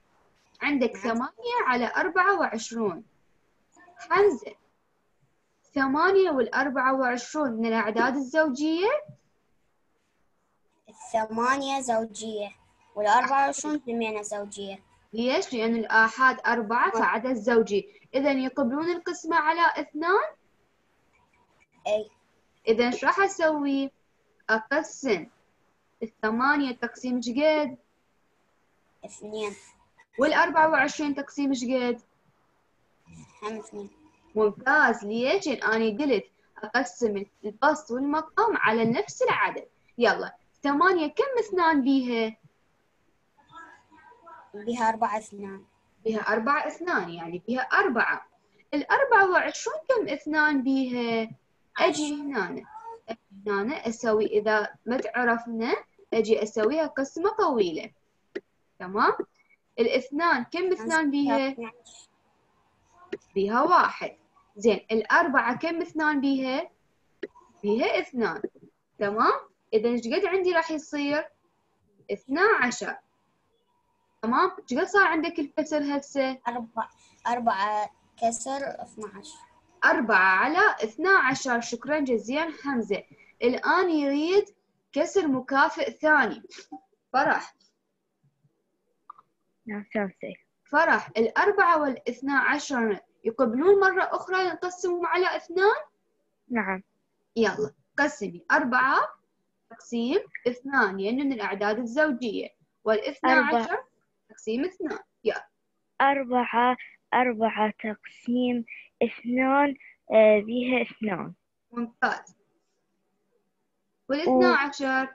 Speaker 1: عندك ثمانية على أربعة وعشرون. حمزة، الثمانية والأربعة وعشرون من الأعداد الزوجية؟
Speaker 5: الثمانية زوجية والأربعة وعشرون ثمانية زوجية.
Speaker 1: ليش؟ لأن الآحاد أربعة فعدد زوجي، إذا يقبلون القسمة على اثنان؟
Speaker 5: أي.
Speaker 1: إذا إيش راح أسوي؟ أقسم الثمانية تقسيم إيش قد؟
Speaker 5: اثنين.
Speaker 1: والأربعة وعشرين تقسيم إيش قد؟
Speaker 5: هم اثنين.
Speaker 1: ممتاز. ليش؟ لأن أنا قلت أقسم البسط والمقام على نفس العدد. يلا ثمانية كم اثنان بيها؟
Speaker 5: بها أربعة اثنان.
Speaker 1: بها أربعة اثنان، يعني بها أربعة. الأربعة وعشرون كم اثنان بيها؟ أجي هنا أجي هنا أسوي، إذا ما تعرفنا أجي أسويها قسمة طويلة. تمام؟ الاثنان كم اثنان بيها؟ بيها واحد. زين الأربعة كم اثنان بيها؟ بيها اثنان. تمام؟ إذا ايش قد عندي راح يصير؟ اثنا عشر. تمام؟ ايش قد صار عندك الكسر هسه؟
Speaker 5: أربعة أربعة كسر اثنا عشر.
Speaker 1: أربعة على اثنا عشر. شكرا جزيلا حمزة. الآن يريد كسر مكافئ ثاني. فرح.
Speaker 3: نعم سامسي.
Speaker 1: فرح، الأربعة والاثنا عشر يقبلون مرة أخرى نقسمهم على اثنان؟
Speaker 3: نعم.
Speaker 1: يلا قسمي أربعة تقسيم اثنان لأنه من الأعداد الزوجية، والاثنى عشر تقسيم اثنان. يلا.
Speaker 3: أربعة أربعة تقسيم اثنان آه بيها اثنان.
Speaker 1: ممتاز. والاثنى عشر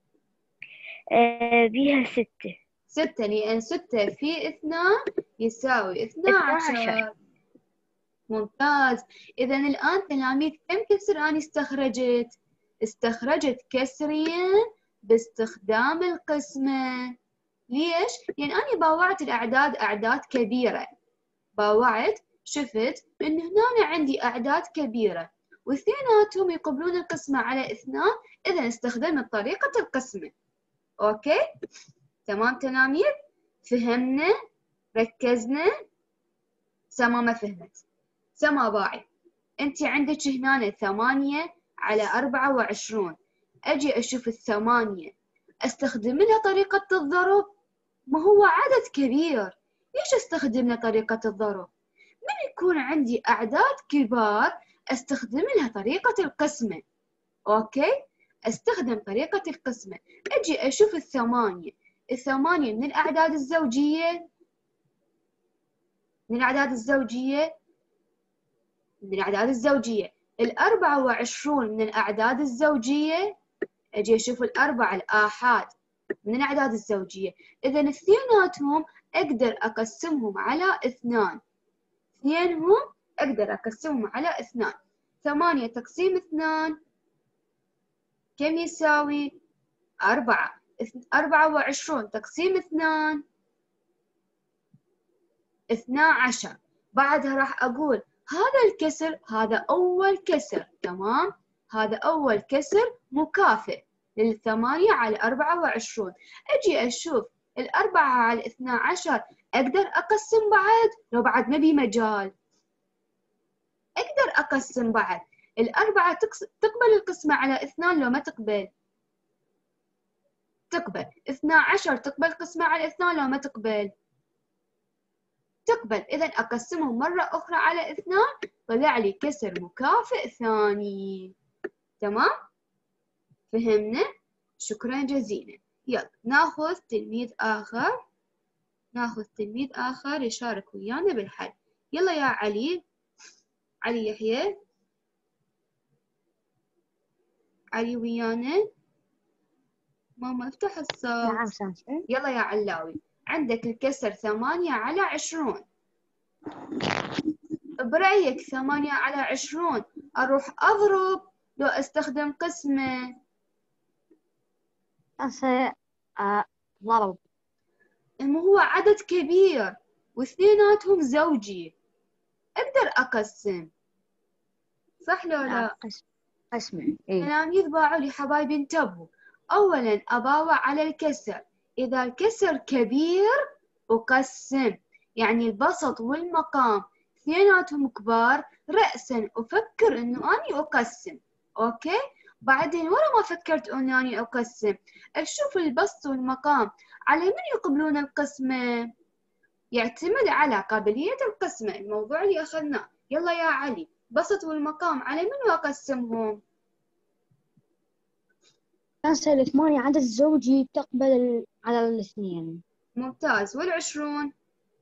Speaker 3: آه بيها ستة.
Speaker 1: ستة، لأن ستة في اثنان يساوي اثنا عشر. ممتاز. إذا الآن تلاميذ كم كسر أنا استخرجت؟ استخرجت كسرين باستخدام القسمة. ليش؟ لأن أنا باوعت الأعداد أعداد كبيرة. باوعت شفت إن هنا عندي أعداد كبيرة واثنيناتهم يقبلون القسمة على اثنان، إذا استخدمت طريقة القسمة. أوكي؟ تمام تلاميذ؟ فهمنا؟ ركزنا؟ سما ما فهمت؟ سما باعي. أنت عندك هنا ثمانية على أربعة وعشرون، أجي أشوف الثمانية أستخدم لها طريقة الضرب؟ ما هو عدد كبير، ليش أستخدم له طريقة الضرب؟ من يكون عندي أعداد كبار أستخدم لها طريقة القسمة. أوكي؟ أستخدم طريقة القسمة. أجي أشوف الثمانية، الثمانية من الأعداد الزوجية، من الأعداد الزوجية، من الأعداد الزوجية. الأربعة وعشرون من الأعداد الزوجية، أجي أشوف الأربعة الآحاد من الأعداد الزوجية. إذا اثنيناتهم أقدر أقسمهم على اثنان. اثنينهم أقدر أقسمهم على اثنان. ثمانية تقسيم اثنان كم يساوي؟ أربعة. أربعة وعشرون تقسيم اثنان اثنا عشر. بعدها راح أقول هذا الكسر هذا أول كسر. تمام؟ هذا أول كسر مكافئ للثمانية على أربعة وعشرون. أجي أشوف الأربعة على اثنا عشر أقدر أقسم بعد؟ لو بعد ما بي مجال أقدر أقسم بعد. الأربعة تقبل القسمة على اثنان لو ما تقبل؟ تقبل. اثنا عشر تقبل القسمة على اثنان لو ما تقبل؟ تقبل. إذا أقسمهم مرة أخرى على اثنان طلع لي كسر مكافئ ثاني. تمام؟ فهمنا؟ شكرا جزيلا. يلا ناخذ تلميذ آخر، ناخذ تلميذ آخر يشارك ويانا بالحل. يلا يا علي، علي يحيى، علي ويانا. ماما افتح الصوت.
Speaker 2: نعم سامسون.
Speaker 1: يلا يا علاوي، عندك الكسر ثمانية على عشرون. برأيك ثمانية على عشرون أروح أضرب لو أستخدم قسمة؟
Speaker 2: هسه ضرب.
Speaker 1: إنه هو عدد كبير واثنيناتهم زوجي، أقدر أقسم، صح لو لا؟
Speaker 2: قسمة. إيه.
Speaker 1: تلاميذ باعوا لي حبايبي انتبهوا. أولاً أباوع على الكسر، إذا الكسر كبير أقسم، يعني البسط والمقام اثنيناتهم كبار رأسا أفكر إنه أني أقسم. أوكي؟ بعدين ورا ما فكرت إنه أني أقسم أشوف البسط والمقام على من يقبلون القسمة؟ يعتمد على قابلية القسمة، الموضوع اللي أخذناه. يلا يا علي، بسط والمقام على من أقسمهم؟
Speaker 6: كانسل ثمانية عدد زوجي تقبل على الاثنين.
Speaker 1: ممتاز. والعشرون؟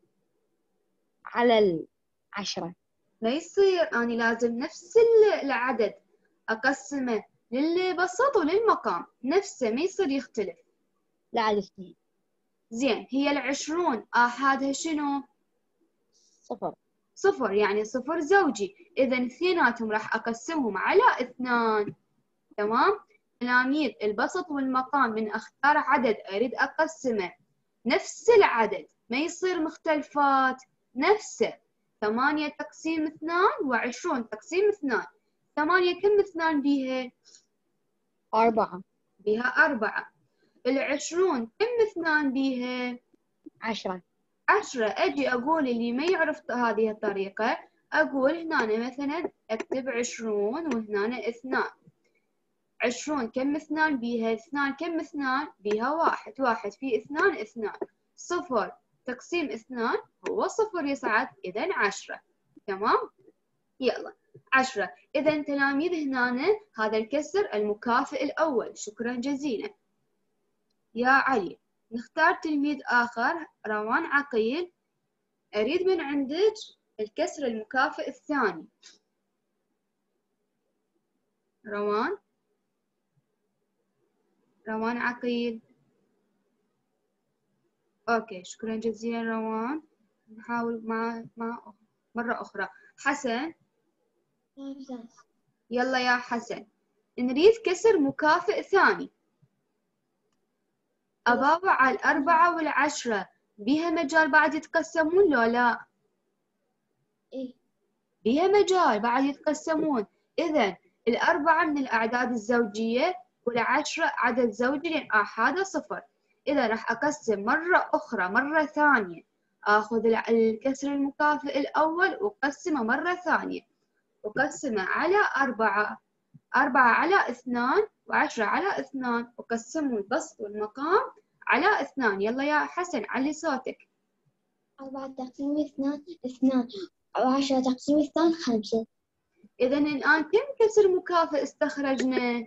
Speaker 6: على العشرة.
Speaker 1: ما يصير، أنا لازم نفس العدد أقسمه للبسط وللمقام نفسه، ما يصير يختلف.
Speaker 6: لا على الاثنين.
Speaker 1: زين، هي العشرون آحادها شنو؟
Speaker 6: صفر.
Speaker 1: صفر، يعني صفر زوجي، إذا اثنيناتهم راح أقسمهم على اثنان. تمام؟ تلاميذ البسط والمقام من أختار عدد أريد أقسمه نفس العدد، ما يصير مختلفات، نفسه. ثمانية تقسيم اثنان وعشرون تقسيم اثنان. ثمانية كم اثنان بيها؟
Speaker 6: أربعة.
Speaker 1: بيها أربعة. العشرون كم اثنان بيها؟
Speaker 6: عشرة.
Speaker 1: عشرة. أجي أقول اللي ما يعرف هذه الطريقة، أقول هنا مثلا أكتب عشرون وهنا اثنان. عشرون كم اثنان بيها؟ اثنان كم اثنان بيها؟ واحد. واحد في اثنان اثنان. صفر تقسيم اثنان هو صفر يصعد، إذا عشرة. تمام؟ يلا عشرة. إذا تلاميذ هنا هذا الكسر المكافئ الأول. شكرا جزيلا يا علي. نختار تلميذ آخر، روان عقيل. أريد من عندك الكسر المكافئ الثاني. روان روان عقيل. أوكي، شكرا جزيلا روان. نحاول مع مع مرة أخرى. حسن. يلا يا حسن، نريد كسر مكافئ ثاني. أباوع على الأربعة والعشرة بيها مجال بعد يتقسمون لو لا؟
Speaker 2: إيه.
Speaker 1: بيها مجال بعد يتقسمون. إذا الأربعة من الأعداد الزوجية والعشرة عدد زوجي لأن آحادها صفر. إذا راح أقسم مرة أخرى مرة ثانية، آخذ الكسر المكافئ الأول وأقسمه مرة ثانية، أقسمه على أربعة. أربعة على اثنان وعشرة على اثنان، وقسموا البسط والمقام على اثنان. يلا يا حسن علي صوتك.
Speaker 2: أربعة تقسيم اثنان اثنان، وعشرة تقسيم اثنان خمسة.
Speaker 1: إذا الآن كم كسر مكافئ استخرجنا؟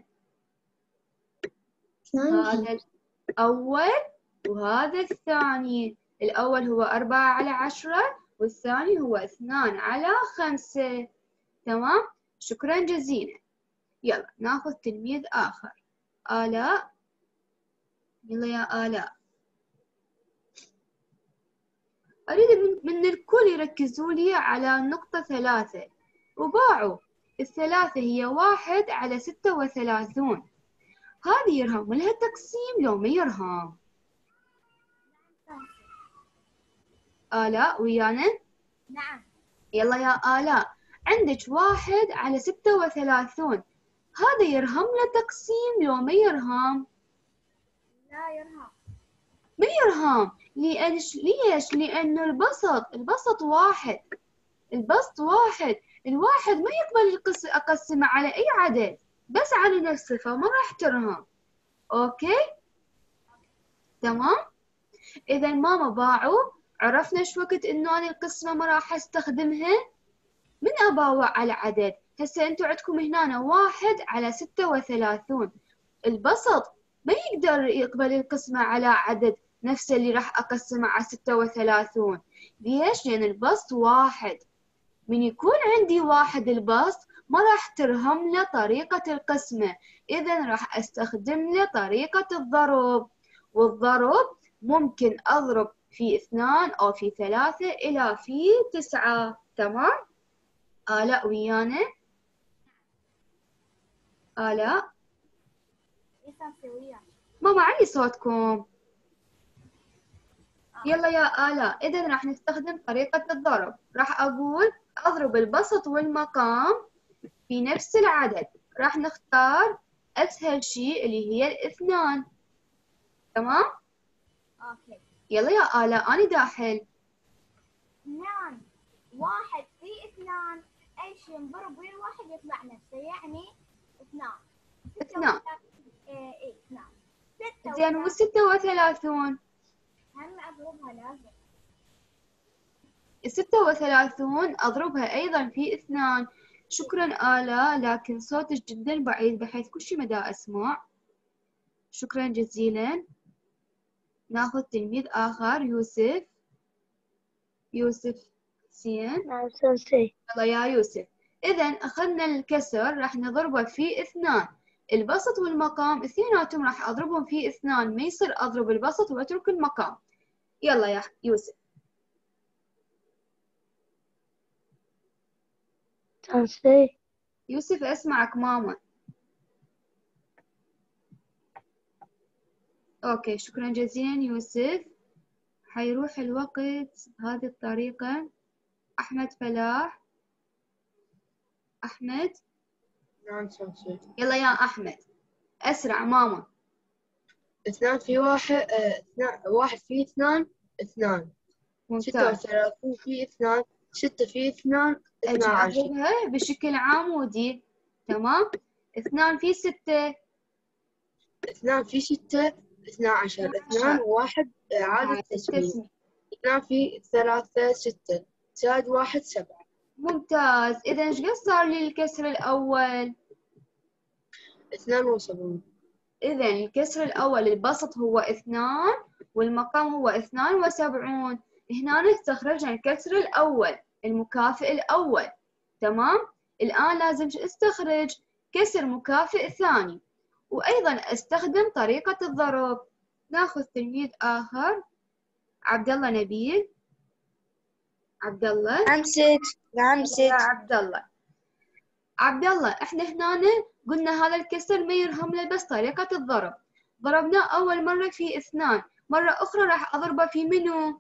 Speaker 1: هذا الأول وهذا الثاني. الأول هو أربعة على عشرة والثاني هو اثنان على خمسة. تمام؟ شكرا جزيلا. يلا ناخذ تلميذ آخر. آلاء. يلا يا آلاء، أريد من, من الكل يركزوا لي على نقطة ثلاثة. وباعوا الثلاثة هي واحد على ستة وثلاثون. هذه يرهم لها تقسيم لو ما يرهم؟ آلاء ويانا؟
Speaker 5: نعم.
Speaker 1: يلا يا آلاء، عندك واحد على ستة وثلاثون، هذا يرهم له تقسيم لو ما يرهم؟
Speaker 5: لا يرهم.
Speaker 1: ما يرهم. ليش؟ ليش؟ لأنه البسط البسط واحد. البسط واحد. الواحد ما يقبل أقسمه على أي عدد، بس على نفسه، فما راح ترهم. أوكي؟ تمام؟ إذا ماما باعوا، عرفنا شو وقت إنه أنا القسمة ما راح أستخدمها؟ من أباوع على عدد. هسه أنتوا عندكم هنا واحد على ستة وثلاثون. البسط ما يقدر يقبل القسمة على عدد نفسه اللي راح أقسمه على ستة وثلاثون. ليش؟ لأن البسط واحد. من يكون عندي واحد البسط ما راح ترهم له طريقة القسمة، إذا راح أستخدم له طريقة الضرب. والضرب ممكن أضرب في اثنان أو في ثلاثة إلى في تسعة. تمام؟ آلاء ويانا؟ آلاء؟ ماما علي صوتكم. يلا يا آلاء، إذا راح نستخدم طريقة الضرب. راح أقول أضرب البسط والمقام في نفس العدد. راح نختار أسهل شيء اللي هي الاثنان. تمام؟
Speaker 5: أوكي.
Speaker 1: يلا يا آلاء، أنا داحل.
Speaker 5: اثنان واحد في اثنان أي شيء نضرب ويا واحد يطلع نفسه، يعني اثنان.
Speaker 1: اثنان.
Speaker 5: إيه إيه اثنان. ستة
Speaker 1: زين وستة وثلاثون.
Speaker 5: هم أضربها لازم.
Speaker 1: ستة وثلاثون أضربها أيضا في اثنان. شكرا آلاء، لكن صوتك جدا بعيد بحيث كل شي مدى أسمع. شكرا جزيلا. ناخذ تلميذ آخر، يوسف. يوسف حسين.
Speaker 3: نعم سنسي.
Speaker 1: يلا يا يوسف. إذا أخذنا الكسر راح نضربه في اثنان. البسط والمقام اثنيناتهم راح أضربهم في اثنان، ما يصير أضرب البسط وأترك المقام. يلا يا يوسف.
Speaker 3: سنسي.
Speaker 1: يوسف أسمعك ماما. أوكي شكرا جزيلا يوسف. حيروح الوقت بهذه الطريقة. أحمد فلاح. أحمد.
Speaker 7: نعم سنسي.
Speaker 1: يلا يا أحمد أسرع ماما.
Speaker 7: اثنان في واحد اه اثنان واحد في اثنان اثنان. ستة
Speaker 1: ممتاز.
Speaker 7: وثلاثين في اثنان ستة في اثنان
Speaker 1: أجي
Speaker 7: اثنا عشر.
Speaker 1: أضربها بشكل عمودي. تمام. اثنان في ستة.
Speaker 7: اثنان في ستة اثنا عشر. اثنان وواحد إعادة تسمية.
Speaker 1: تسمية.
Speaker 7: اثنان في ثلاثة ستة زائد واحد سبعة.
Speaker 1: ممتاز. إذا إيش قد صار لي الكسر الأول؟
Speaker 7: اثنان وسبعون.
Speaker 1: إذا الكسر الأول البسط هو اثنان والمقام هو اثنان وسبعون. هنا استخرجنا الكسر الأول المكافئ الأول. تمام. الآن لازم استخرج كسر مكافئ ثاني، وأيضا استخدم طريقة الضرب. ناخذ تلميذ آخر، عبد الله نبيل. عبد الله.
Speaker 2: نعم ست. نعم
Speaker 1: يا
Speaker 2: ست.
Speaker 1: عبد الله. عبد الله احنا هنا قلنا هذا الكسر ما يرهم له بس طريقة الضرب. ضربناه أول مرة في اثنان، مرة أخرى راح أضربه في منو؟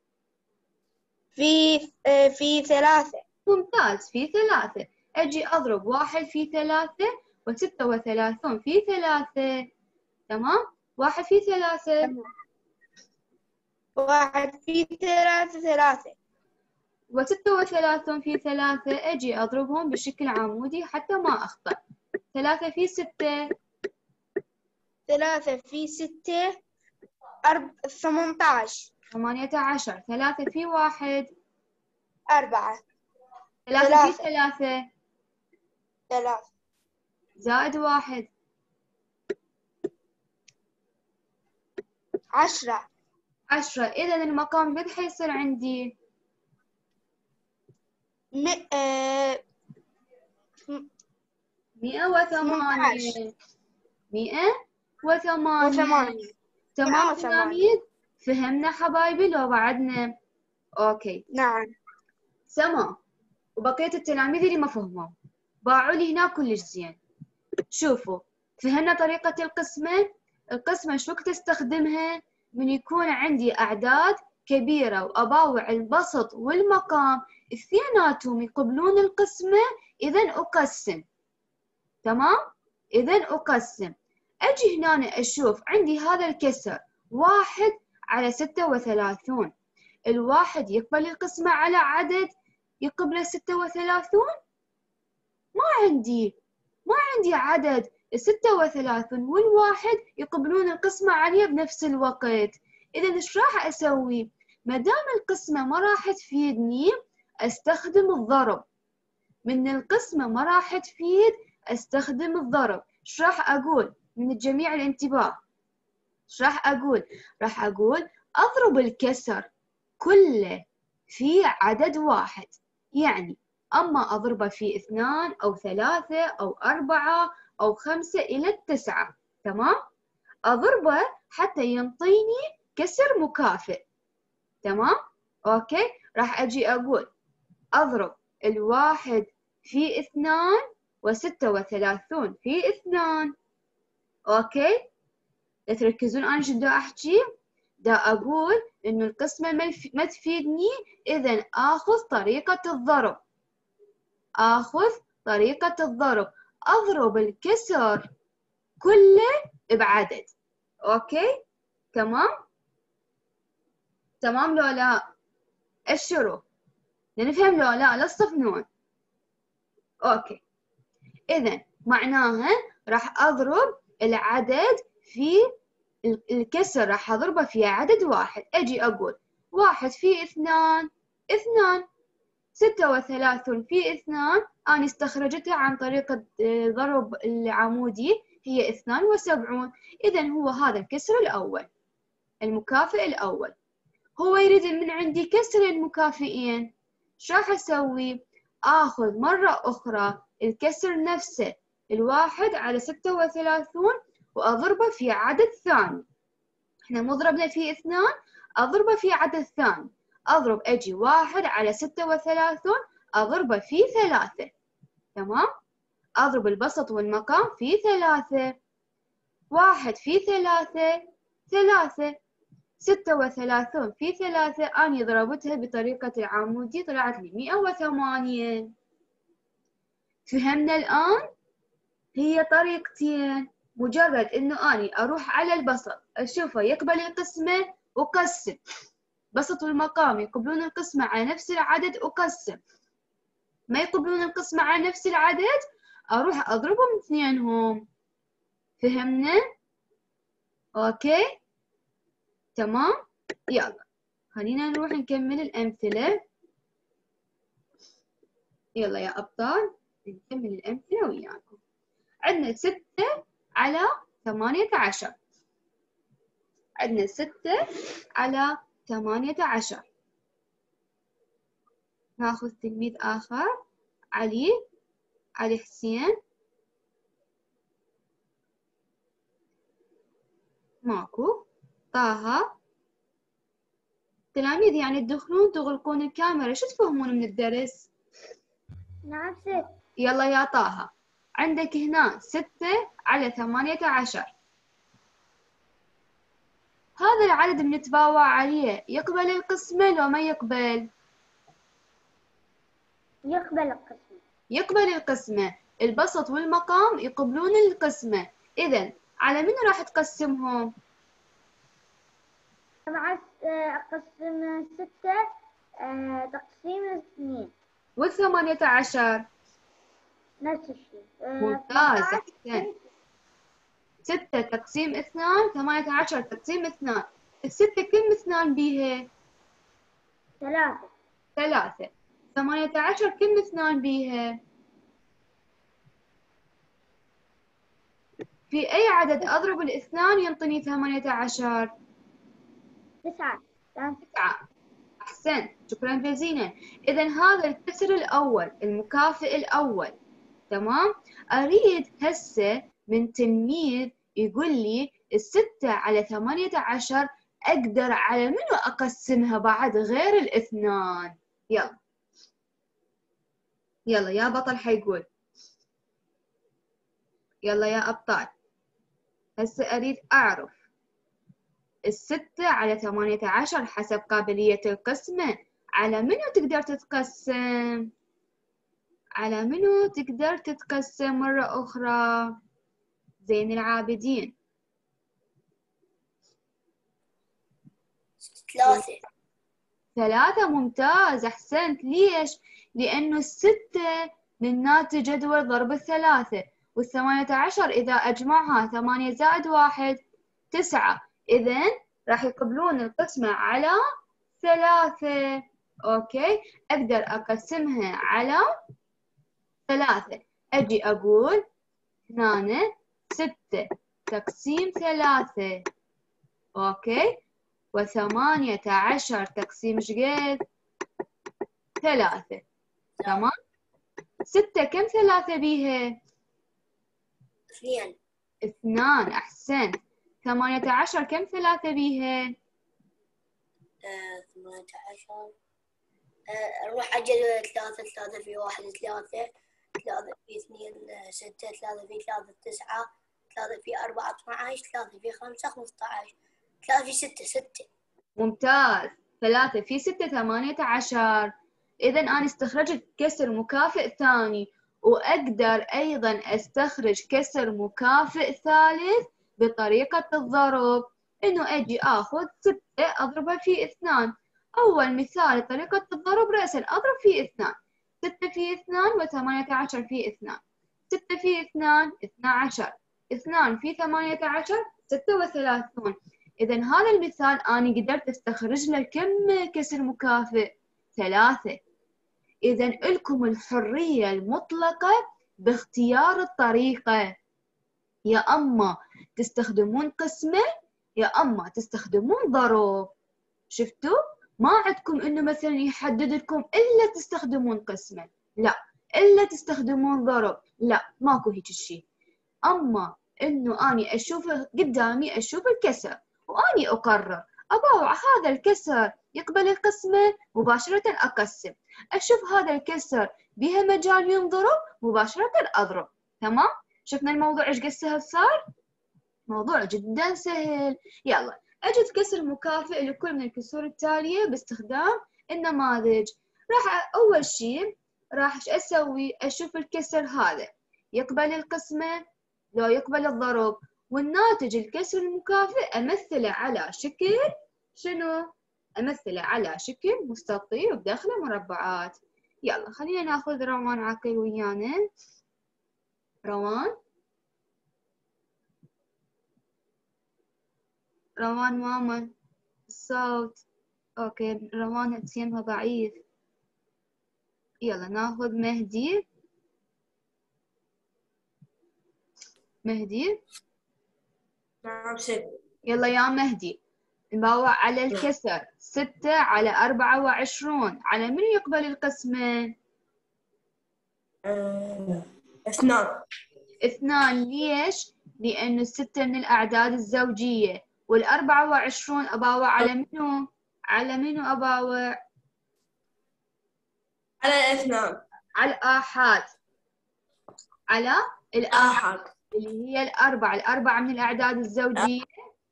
Speaker 2: في في ثلاثة.
Speaker 1: ممتاز في ثلاثة. أجي أضرب واحد في ثلاثة وستة وثلاثون في ثلاثة. تمام. واحد في ثلاثة.
Speaker 2: واحد في ثلاثة ثلاثة.
Speaker 1: وستة وثلاثون في ثلاثة. أجي أضربهم بشكل عمودي حتى ما أخطأ. ثلاثة في ستة.
Speaker 2: ثلاثة في ستة أرب ثمانية عشر.
Speaker 1: ثمانية عشر. ثلاثة في واحد.
Speaker 2: أربعة.
Speaker 1: ثلاثة في ثلاثة.
Speaker 2: ثلاثة.
Speaker 1: زائد واحد.
Speaker 2: عشرة.
Speaker 1: عشرة. إذا المقام قد حيصير عندي؟
Speaker 2: م... آه...
Speaker 1: مئة وثمانية. مئة وثمانية.
Speaker 2: وثمانية.
Speaker 1: تمام تلاميذ؟ فهمنا حبايبي لو بعدنا؟ أوكي.
Speaker 2: نعم.
Speaker 1: سما وبقية التلاميذ اللي ما فهموا باعوا لي هنا كلش زين. شوفوا فهمنا طريقة القسمة. القسمة شو وقت استخدمها؟ من يكون عندي أعداد كبيرة وأباوع البسط والمقام اثنيناتهم يقبلون القسمة، إذا أقسم. تمام؟ إذا أقسم. أجي هنا أشوف عندي هذا الكسر واحد على ستة وثلاثون. الواحد يقبل القسمة على عدد يقبل ستة وثلاثون؟ ما عندي ما عندي عدد الستة وثلاثون والواحد يقبلون القسمة عليه بنفس الوقت. إذا إيش راح أسوي؟ ما دام القسمة ما راح تفيدني أستخدم الضرب. من القسمة ما راح تفيد أستخدم الضرب. إيش راح أقول؟ من الجميع الانتباه. إيش راح أقول؟ راح أقول أضرب الكسر كله في عدد واحد. يعني أما أضربه في اثنان أو ثلاثة أو أربعة أو خمسة إلى التسعة. تمام؟ أضربه حتى ينطيني كسر مكافئ. تمام؟ أوكي؟ راح أجي أقول أضرب الواحد في اثنان وستة وثلاثون في اثنان. أوكي؟ لا تركزون أنا شو دا أحكي؟ دا أقول إنه القسمة ما تفيدني، إذا آخذ طريقة الضرب. آخذ طريقة الضرب. أضرب الكسر كله بعدد. أوكي؟ تمام؟ تمام لو لا؟ أشروا نفهم لو لا لا تصفنون. اوكي، اذا معناها راح اضرب العدد في الكسر، راح اضربه في عدد واحد. اجي اقول واحد في اثنان اثنان، ستة وثلاثون في اثنان أنا استخرجتها عن طريق الضرب العمودي هي اثنان وسبعون. إذا هو هذا الكسر الأول المكافئ الأول. هو يريد من عندي كسر المكافئين، شو راح أسوي؟ آخذ مرة أخرى الكسر نفسه الواحد على ستة وثلاثون وأضربه في عدد ثاني. إحنا مو ضربنا في اثنان، أضربه في عدد ثاني. أضرب أجي واحد على ستة وثلاثون أضربه في ثلاثة. تمام؟ أضرب البسط والمقام في ثلاثة. واحد في ثلاثة ثلاثة. ستة وثلاثون في ثلاثة أنا ضربتها بطريقة العمودي طلعت لي مئة وثمانية. فهمنا الآن؟ هي طريقتين، مجرد إنه أني أروح على البسط أشوفه يقبل القسمة وقسم، بسط والمقام يقبلون القسمة على نفس العدد أقسم، ما يقبلون القسمة على نفس العدد أروح أضربهم اثنينهم. فهمنا؟ أوكي؟ تمام؟ يلا خلينا نروح نكمل الأمثلة. يلا يا أبطال نكمل الأمثلة وياكم. عندنا ستة على ثمانية عشر. عندنا ستة على ثمانية عشر. ناخذ تلميذ آخر، علي علي حسين. ماكو. طه. تلاميذ يعني تدخلون تغلقون الكاميرا، شو تفهمون من الدرس؟
Speaker 5: نعم ست.
Speaker 1: يلا يا طه، عندك هنا ستة على ثمانية عشر. هذا العدد بنتباوع عليه، يقبل القسمة لو ما يقبل؟
Speaker 5: يقبل القسمة.
Speaker 1: يقبل القسمة. البسط والمقام يقبلون القسمة. إذن على من راح تقسمهم؟
Speaker 5: طبعا أقسم ستة تقسيم اثنين.
Speaker 1: والثمانية عشر؟
Speaker 5: نفس الشيء.
Speaker 1: ممتاز أحسن. ستة تقسيم اثنان، ثمانية عشر تقسيم اثنان. الستة كم اثنان بيها؟
Speaker 5: ثلاثة.
Speaker 1: ثلاثة. ثمانية عشر كم اثنان بيها؟ في أي عدد أضرب الاثنان ينطني ثمانية عشر؟
Speaker 5: تسعة.
Speaker 1: تسعة. أحسنت، شكرا جزيلا. إذا هذا الكسر الأول المكافئ الأول. تمام؟ أريد هسه من تلميذ يقول لي الستة على ثمانية عشر أقدر على منو أقسمها بعد غير الاثنان؟ يلا يلا يا بطل حيقول. يلا يا أبطال، هسه أريد أعرف الستة على ثمانية عشر حسب قابلية القسمة على منو تقدر تتقسم؟ على منو تقدر تتقسم مرة أخرى؟ زين العابدين.
Speaker 2: ثلاثة.
Speaker 1: ثلاثة. ممتاز أحسنت. ليش؟ لأنه الستة من ناتج جدول ضرب الثلاثة، والثمانية عشر إذا أجمعها ثمانية زائد واحد تسعة. إذن راح يقبلون القسمة على ثلاثة. أوكي، أقدر أقسمها على ثلاثة. أجي أقول هنا ستة تقسيم ثلاثة. أوكي، وثمانية عشر تقسيم شقد؟ ثلاثة. تمام؟ ستة كم ثلاثة بيها؟
Speaker 2: اثنين.
Speaker 1: اثنان. أحسنت. ثمانية عشر كم ثلاثة بيها؟
Speaker 2: ثمانية عشر. نروح على جدول ثلاثة. ثلاثة في واحد ثلاثة. ثلاثة في اثنين ستة. ثلاثة في ثلاثة تسعة. ثلاثة في أربعة اثناعش. ثلاثة في خمسة خمسة عشر. ثلاثة في ستة ستة.
Speaker 1: ممتاز. ثلاثة في ستة ثمانية عشر. إذا أنا استخرجت كسر مكافئ ثاني، وأقدر أيضا أستخرج كسر مكافئ ثالث بطريقة الضرب، إنه أجي آخذ ستة أضربها في اثنان، أول مثال طريقة الضرب رأسا أضرب في اثنان. ستة في اثنان وثمانية عشر في اثنان. ستة في اثنان اثنا عشر. اثنان في ثمانية عشر ستة وثلاثون. إذا هذا المثال أنا قدرت أستخرج له كم كسر مكافئ؟ ثلاثة. إذا لكم الحرية المطلقة باختيار الطريقة، يا أما تستخدمون قسمة يا أما تستخدمون ضرب. شفتوا؟ ما عندكم إنه مثلا يحدد لكم إلا تستخدمون قسمة، لا، إلا تستخدمون ضرب، لا، ماكو هيك شيء. أما إنه أني أشوف قدامي أشوف الكسر وأني أقرر أباوع هذا الكسر يقبل القسمة مباشرة أقسم، أشوف هذا الكسر بها مجال ينضرب مباشرة أضرب. تمام؟ شفنا الموضوع إيش قد سهل صار؟ موضوع جدا سهل. يلا أجد كسر مكافئ لكل من الكسور التالية باستخدام النماذج. راح أول شيء راح إيش أسوي؟ أشوف الكسر هذا يقبل القسمة لو يقبل الضرب، والناتج الكسر المكافئ أمثله على شكل شنو؟ أمثله على شكل مستطيل وبداخله مربعات. يلا خلينا ناخذ روان عاقل ويانا. روان روان ماما الصوت. اوكي روان سيمها ضعيف. يلا ناخذ مهدي. مهدي
Speaker 7: نعم ست.
Speaker 1: يلا يا مهدي نباوع على الكسر ستة على أربعة وعشرون، على من يقبل القسمة؟
Speaker 7: أه... اثنان.
Speaker 1: اثنان. ليش؟ لأنه الستة من الأعداد الزوجية، والأربعة وعشرون أباوع على منو؟ على منو أباوع؟
Speaker 7: على الاثنان.
Speaker 1: على الآحاد. على الآحاد
Speaker 7: آحد
Speaker 1: اللي هي الأربعة. الأربعة من الأعداد الزوجية.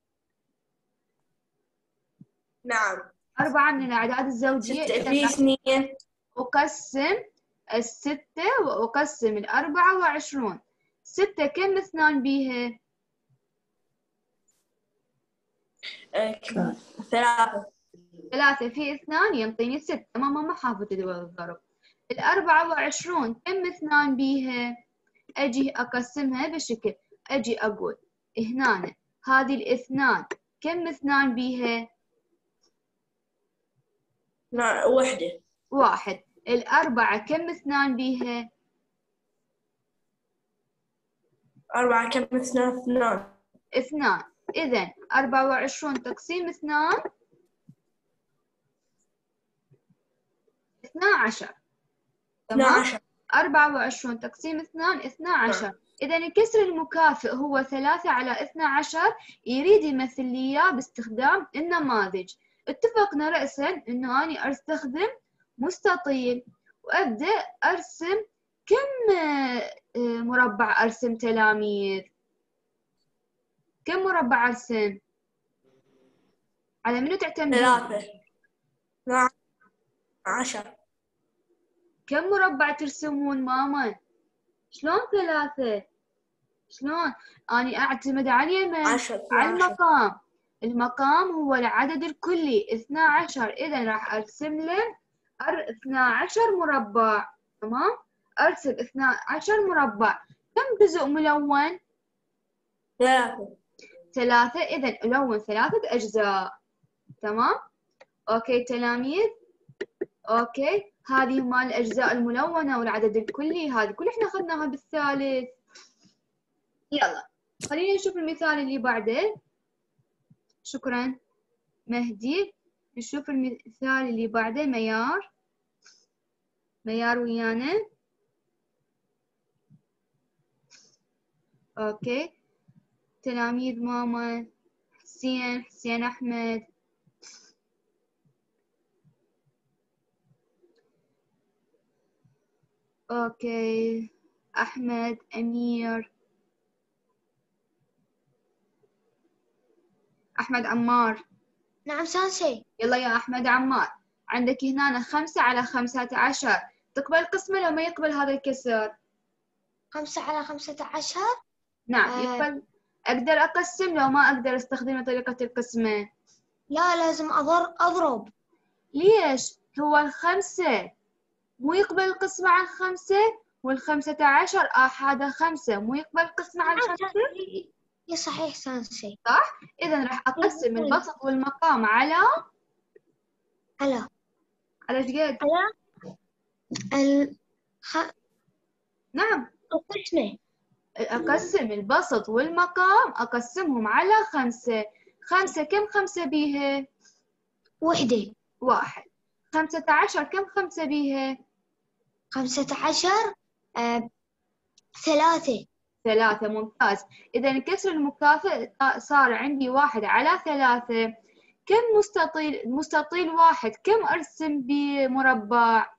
Speaker 7: نعم.
Speaker 1: أربعة من الأعداد الزوجية.
Speaker 7: ستة في اثنين.
Speaker 1: أقسم الستة وأقسم الأربعة وعشرون. ستة كم اثنان بيها؟
Speaker 7: أه... ثلاثة.
Speaker 1: ثلاثة في اثنان ينطيني ستة. ماما ما حافظ جدول الضرب. الأربعة وعشرون كم اثنان بيها؟ أجي أقسمها بشكل، أجي أقول هنا هذه الاثنان كم اثنان بيها؟
Speaker 7: نعم وحدة.
Speaker 1: واحد. الأربعة كم اثنان بيها؟
Speaker 7: أربعة كم اثنان؟ اثنان.
Speaker 1: اثنان. إذا أربعة وعشرون تقسيم اثنان اثنا عشر.
Speaker 7: اثنا
Speaker 1: تمام؟
Speaker 7: عشر.
Speaker 1: أربعة وعشرون تقسيم اثنان اثنا عشر. إذا الكسر المكافئ هو ثلاثة على اثنا عشر. يريد يمثل لي إياه باستخدام النماذج. اتفقنا رأسا إنه أنا أستخدم مستطيل وأبدأ أرسم. كم مربع أرسم تلاميذ؟ كم مربع أرسم؟ على منو تعتمدون؟
Speaker 7: ثلاثة. نعم عشر.
Speaker 1: كم مربع ترسمون ماما؟ شلون ثلاثة؟ شلون؟ أنا أعتمد على اليمن على المقام. المقام هو العدد الكلي اثنا عشر. إذا راح أرسم له اثنا عشر مربع. تمام؟ أرسم اثنا عشر مربع. كم جزء ملون؟
Speaker 7: ثلاثة.
Speaker 1: ثلاثة. إذا ألون ثلاثة أجزاء. تمام؟ أوكي تلاميذ؟ أوكي. هذه مال الأجزاء الملونة والعدد الكلي، هذه كل إحنا أخذناها بالثالث. يلا خلينا نشوف المثال اللي بعده. شكرا مهدي. نشوف المثال اللي بعده. ميار. ميار ويانا. أوكي تلاميذ ماما. حسين. حسين أحمد. أوكي أحمد. أمير. أحمد عمار.
Speaker 5: نعم سانسي.
Speaker 1: يلا يا أحمد عمار، عندك هنا خمسة على خمسة عشر. تقبل قسمة لو ما يقبل هذا الكسر؟
Speaker 5: خمسة على خمسة عشر.
Speaker 1: نعم
Speaker 5: آه.
Speaker 1: يقبل. أقدر أقسم لو ما أقدر أستخدم طريقة القسمة؟
Speaker 5: لا لازم أضر أضرب.
Speaker 1: ليش؟ هو الخمسة مو يقبل القسمة على الخمسة، والخمسة عشر آحاد خمسة مو يقبل القسمة على الخمسة.
Speaker 3: يا صحيح سانسي.
Speaker 1: صح؟ إذا راح أقسم البسط والمقام على
Speaker 3: على
Speaker 1: على ايش قد؟
Speaker 3: على الخ...
Speaker 1: نعم،
Speaker 3: القسمة.
Speaker 1: أقسم البسط والمقام أقسمهم على خمسة. خمسة كم خمسة بيها؟
Speaker 3: وحدة.
Speaker 1: واحد. خمسة عشر كم خمسة بيها؟
Speaker 3: خمسة عشر آه... ثلاثة.
Speaker 1: ثلاثة. ممتاز. إذا الكسر المكافئ صار عندي واحد على ثلاثة. كم مستطيل؟ مستطيل واحد كم أرسم بمربع؟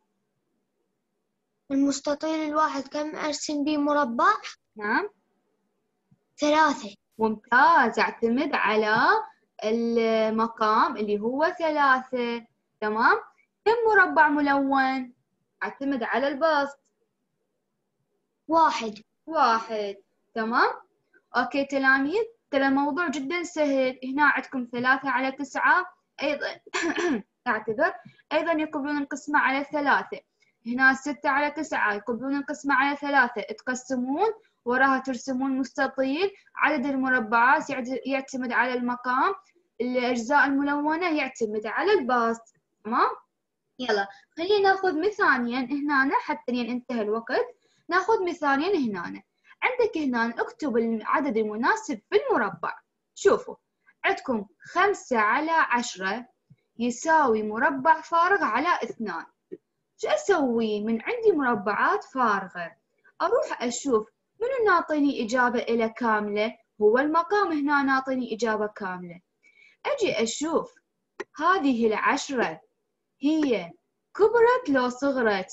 Speaker 3: المستطيل الواحد كم أرسم به مربع؟
Speaker 1: نعم.
Speaker 3: ثلاثة.
Speaker 1: ممتاز. اعتمد على المقام اللي هو ثلاثة. تمام. كم مربع ملون؟ اعتمد على البسط.
Speaker 3: واحد.
Speaker 1: واحد. تمام. اوكي تلاميذ، ترى الموضوع جدا سهل. هنا عندكم ثلاثة على تسعة ايضا اعتذر ايضا يقبلون القسمة على ثلاثة. هنا ستة على تسعة يقبلون القسمة على ثلاثة. تقسمون وراها ترسمون مستطيل. عدد المربعات يعتمد على المقام. الأجزاء الملونة يعتمد على البسط. تمام. يلا خلينا ناخذ مثالين هنا حتى ينتهي الوقت. ناخذ مثالين هنا. عندك هنا اكتب العدد المناسب في المربع. شوفوا عندكم خمسة على عشرة يساوي مربع فارغ على اثنان. شو أسوي؟ من عندي مربعات فارغة أروح أشوف منو ناطيني إجابة إلى كاملة. هو المقام هنا ناطيني إجابة كاملة. أجي أشوف هذه العشرة هي كبرت لو صغرت؟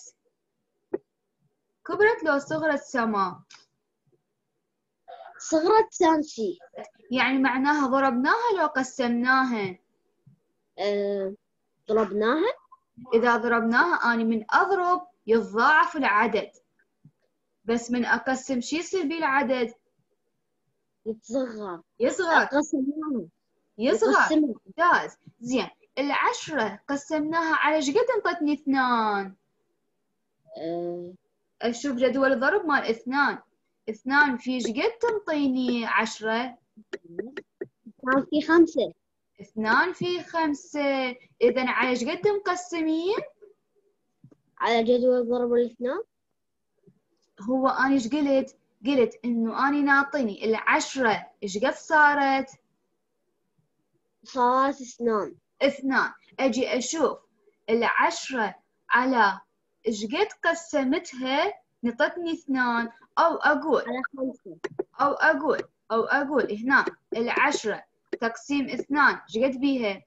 Speaker 1: كبرت لو صغرت سما؟
Speaker 3: صغرت سانسي.
Speaker 1: يعني معناها ضربناها لو قسمناها؟
Speaker 3: أه... ضربناها.
Speaker 1: إذا ضربناها أنا من أضرب يتضاعف العدد، بس من أقسم شو يصير بيه العدد؟
Speaker 3: يتصغر.
Speaker 1: يصغر.
Speaker 3: قسمناها.
Speaker 1: يصغر. ممتاز. زين العشرة قسمناها على ايش قد انطتني اثنان؟
Speaker 3: أه...
Speaker 1: أشوف جدول الضرب مال اثنان. اثنان في ايش قد تنطيني عشرة؟
Speaker 3: اثنان في خمسة.
Speaker 1: اثنان في خمسة. إذا على ايش قد مقسمين؟
Speaker 3: على جدول ضرب الاثنان.
Speaker 1: هو أنا ايش قلت؟ قلت إنه أنا ناطيني العشرة ايش قد صارت؟
Speaker 3: صارت اثنان.
Speaker 1: اثنان. أجي أشوف العشرة على ايش قد قسمتها نطتني اثنان، أو أقول
Speaker 3: على خمسة.
Speaker 1: أو أقول أو أقول هنا العشرة تقسيم اثنان ايش قد بيها؟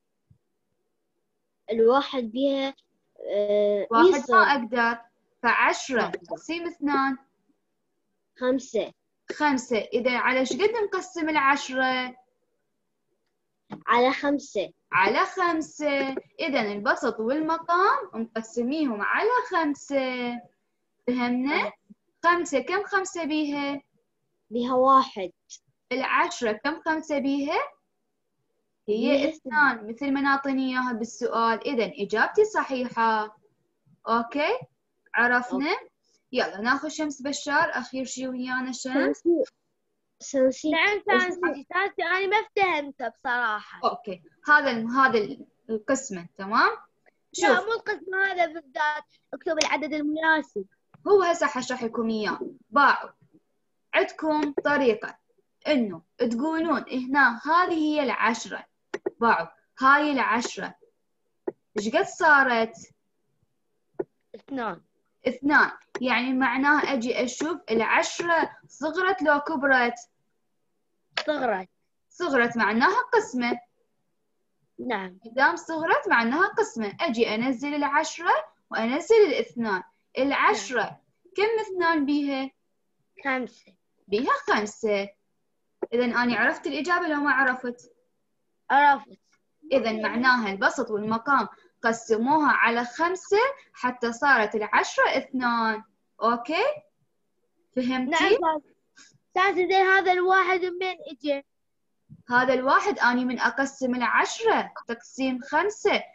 Speaker 3: الواحد بيها أه...
Speaker 1: واحد
Speaker 3: يصير
Speaker 1: ما أقدر، فعشرة تقسيم اثنان
Speaker 3: خمسة.
Speaker 1: خمسة. إذا على ايش قد نقسم العشرة؟
Speaker 3: على خمسة.
Speaker 1: على خمسة. إذا البسط والمقام مقسميهم على خمسة. فهمنا؟ خمسة كم خمسة بيها؟
Speaker 3: بيها واحد.
Speaker 1: العشرة كم خمسة بيها؟ هي اثنان مثل ما نعطيني إياها بالسؤال. إذا إجابتي صحيحة. أوكي عرفنا؟ يلا ناخذ شمس بشار أخير شي ويانا. شمس.
Speaker 3: سانسي.
Speaker 4: نعم سانسي. سانسي أنا ما فهمته بصراحة.
Speaker 1: أوكي هذا هذا القسمة. تمام. شوف
Speaker 4: لا مو القسم هذا بالذات، اكتب العدد المناسب.
Speaker 1: هو هسه حشرح لكم إياه. باعوا عندكم طريقة إنه تقولون هنا هذه هي العشرة. باعوا هاي العشرة إيش قد صارت؟
Speaker 4: اثنان.
Speaker 1: اثنان. يعني معناها أجي أشوف العشرة صغرت لو كبرت؟
Speaker 4: صغرت.
Speaker 1: صغرت معناها قسمة.
Speaker 4: نعم.
Speaker 1: إذا صغرت معناها قسمة. أجي أنزل العشرة وأنزل الاثنان. العشرة نعم. كم اثنان بيها؟
Speaker 4: خمسة.
Speaker 1: بيها خمسة. إذا أنا عرفت الإجابة لو ما عرفت؟
Speaker 4: عرفت.
Speaker 1: إذا معناها البسط والمقام قسموها على خمسة حتى صارت العشرة اثنان. أوكي؟ فهمتي؟
Speaker 4: نعم. سانسي زين هذا الواحد من إجا؟
Speaker 1: هذا الواحد أني من أقسم العشرة تقسيم خمسة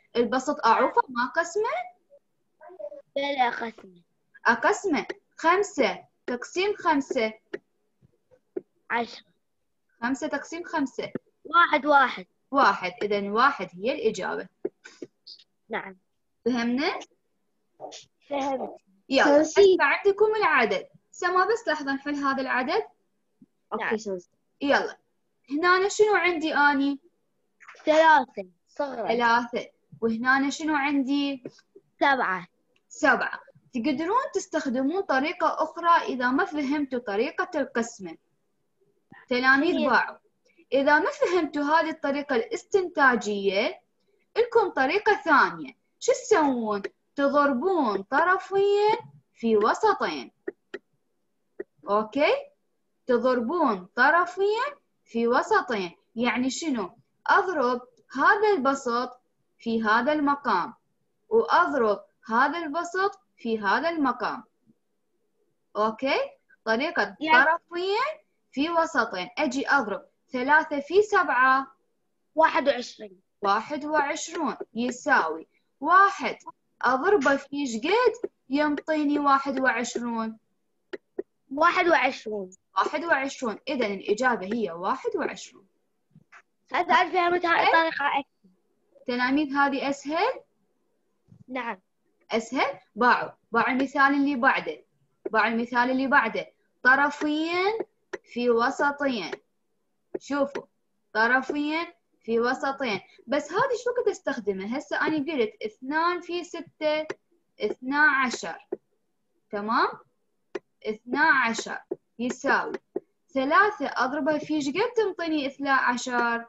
Speaker 1: البسط أعوفه ما قسمه؟
Speaker 3: لا لا قسمة.
Speaker 1: أقسمه. خمسة تقسيم خمسة.
Speaker 3: عشرة.
Speaker 1: خمسة تقسيم خمسة.
Speaker 3: واحد واحد.
Speaker 1: واحد. إذا واحد هي الإجابة.
Speaker 3: نعم.
Speaker 1: فهمنا؟
Speaker 3: فهمت.
Speaker 1: يلا
Speaker 3: سوسي.
Speaker 1: هسه عندكم العدد. سما بس لحظة نحل هذا العدد.
Speaker 3: أوكي سوسي.
Speaker 1: يلا هنا شنو عندي أني؟
Speaker 3: ثلاثة صغرى.
Speaker 1: ثلاثة. وهنا شنو عندي؟
Speaker 3: سبعة.
Speaker 1: سبعة. تقدرون تستخدمون طريقة أخرى إذا ما فهمتوا طريقة القسمة. تلاميذ
Speaker 3: هي.
Speaker 1: باعوا، إذا ما فهمتوا هذه الطريقة الاستنتاجية لكم طريقة ثانية. شو تسوون؟ تضربون طرفين في وسطين. أوكي؟ تضربون طرفين في وسطين. يعني شنو؟ أضرب هذا البسط في هذا المقام وأضرب هذا البسط في هذا المقام. أوكي؟ طريقة
Speaker 3: يعني
Speaker 1: طرفين في وسطين. أجي أضرب ثلاثة في سبعة.
Speaker 3: واحد وعشرين.
Speaker 1: واحد وعشرون يساوي واحد أضربه في شقد ينطيني واحد وعشرون.
Speaker 3: واحد وعشرون.
Speaker 1: واحد وعشرون. إذا الإجابة هي واحد وعشرون.
Speaker 3: هذا أنا فهمت هاي الطريقة أكثر.
Speaker 1: تلاميذ هذه أسهل؟
Speaker 3: نعم.
Speaker 1: أسهل؟ باعوا باعوا المثال اللي بعده. باعوا المثال اللي بعده. طرفين في وسطين. شوفوا طرفين في وسطين. بس هذه شو كنت استخدمها؟ هسه أنا قلت اثنان في ستة اثنا عشر. تمام؟ اثنا عشر يساوي ثلاثة أضربها في شقد تنطيني اثنا عشر؟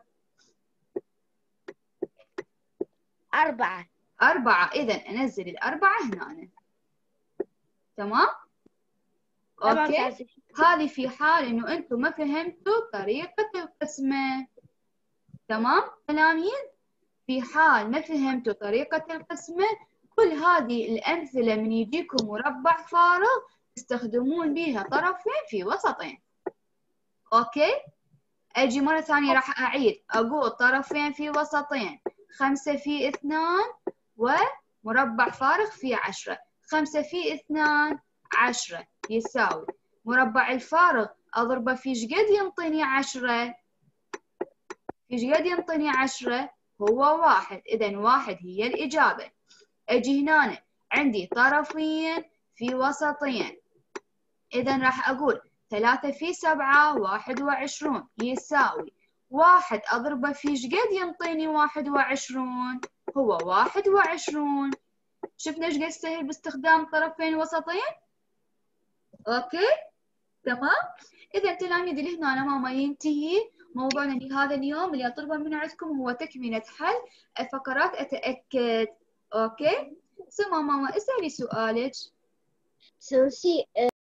Speaker 3: أربعة.
Speaker 1: أربعة. إذا أنزل الأربعة هنا. تمام؟ أوكي؟ هذه في حال إنه أنتم ما فهمتوا طريقة القسمة. تمام؟ تلاميذ؟ في حال ما فهمتوا طريقة القسمة كل هذه الأمثلة من يجيكم مربع فارغ تستخدمون بها طرفين في وسطين. أوكي؟ أجي مرة ثانية راح أعيد أقول طرفين في وسطين. خمسة في اثنان ومربع فارغ في عشرة. خمسة في اثنان عشرة يساوي مربع الفارغ أضربه في شقد ينطيني عشرة؟ في شقد ينطيني عشرة؟ هو واحد. إذا واحد هي الإجابة. أجي هنا عندي طرفين في وسطين. إذا راح أقول ثلاثة في سبعة واحد وعشرون يساوي واحد أضربه في شقد ينطيني واحد وعشرون؟ هو واحد وعشرون. شفنا ايش قد سهل باستخدام طرفين وسطين؟ أوكي؟ تمام؟ إذا تلاميذي لهنا ماما ينتهي موضوعنا لهذا اليوم. اللي أطلبه من عندكم هو تكملة حل الفقرات أتأكد. أوكي؟ سما ماما اسألي سؤالك.
Speaker 3: سوسي.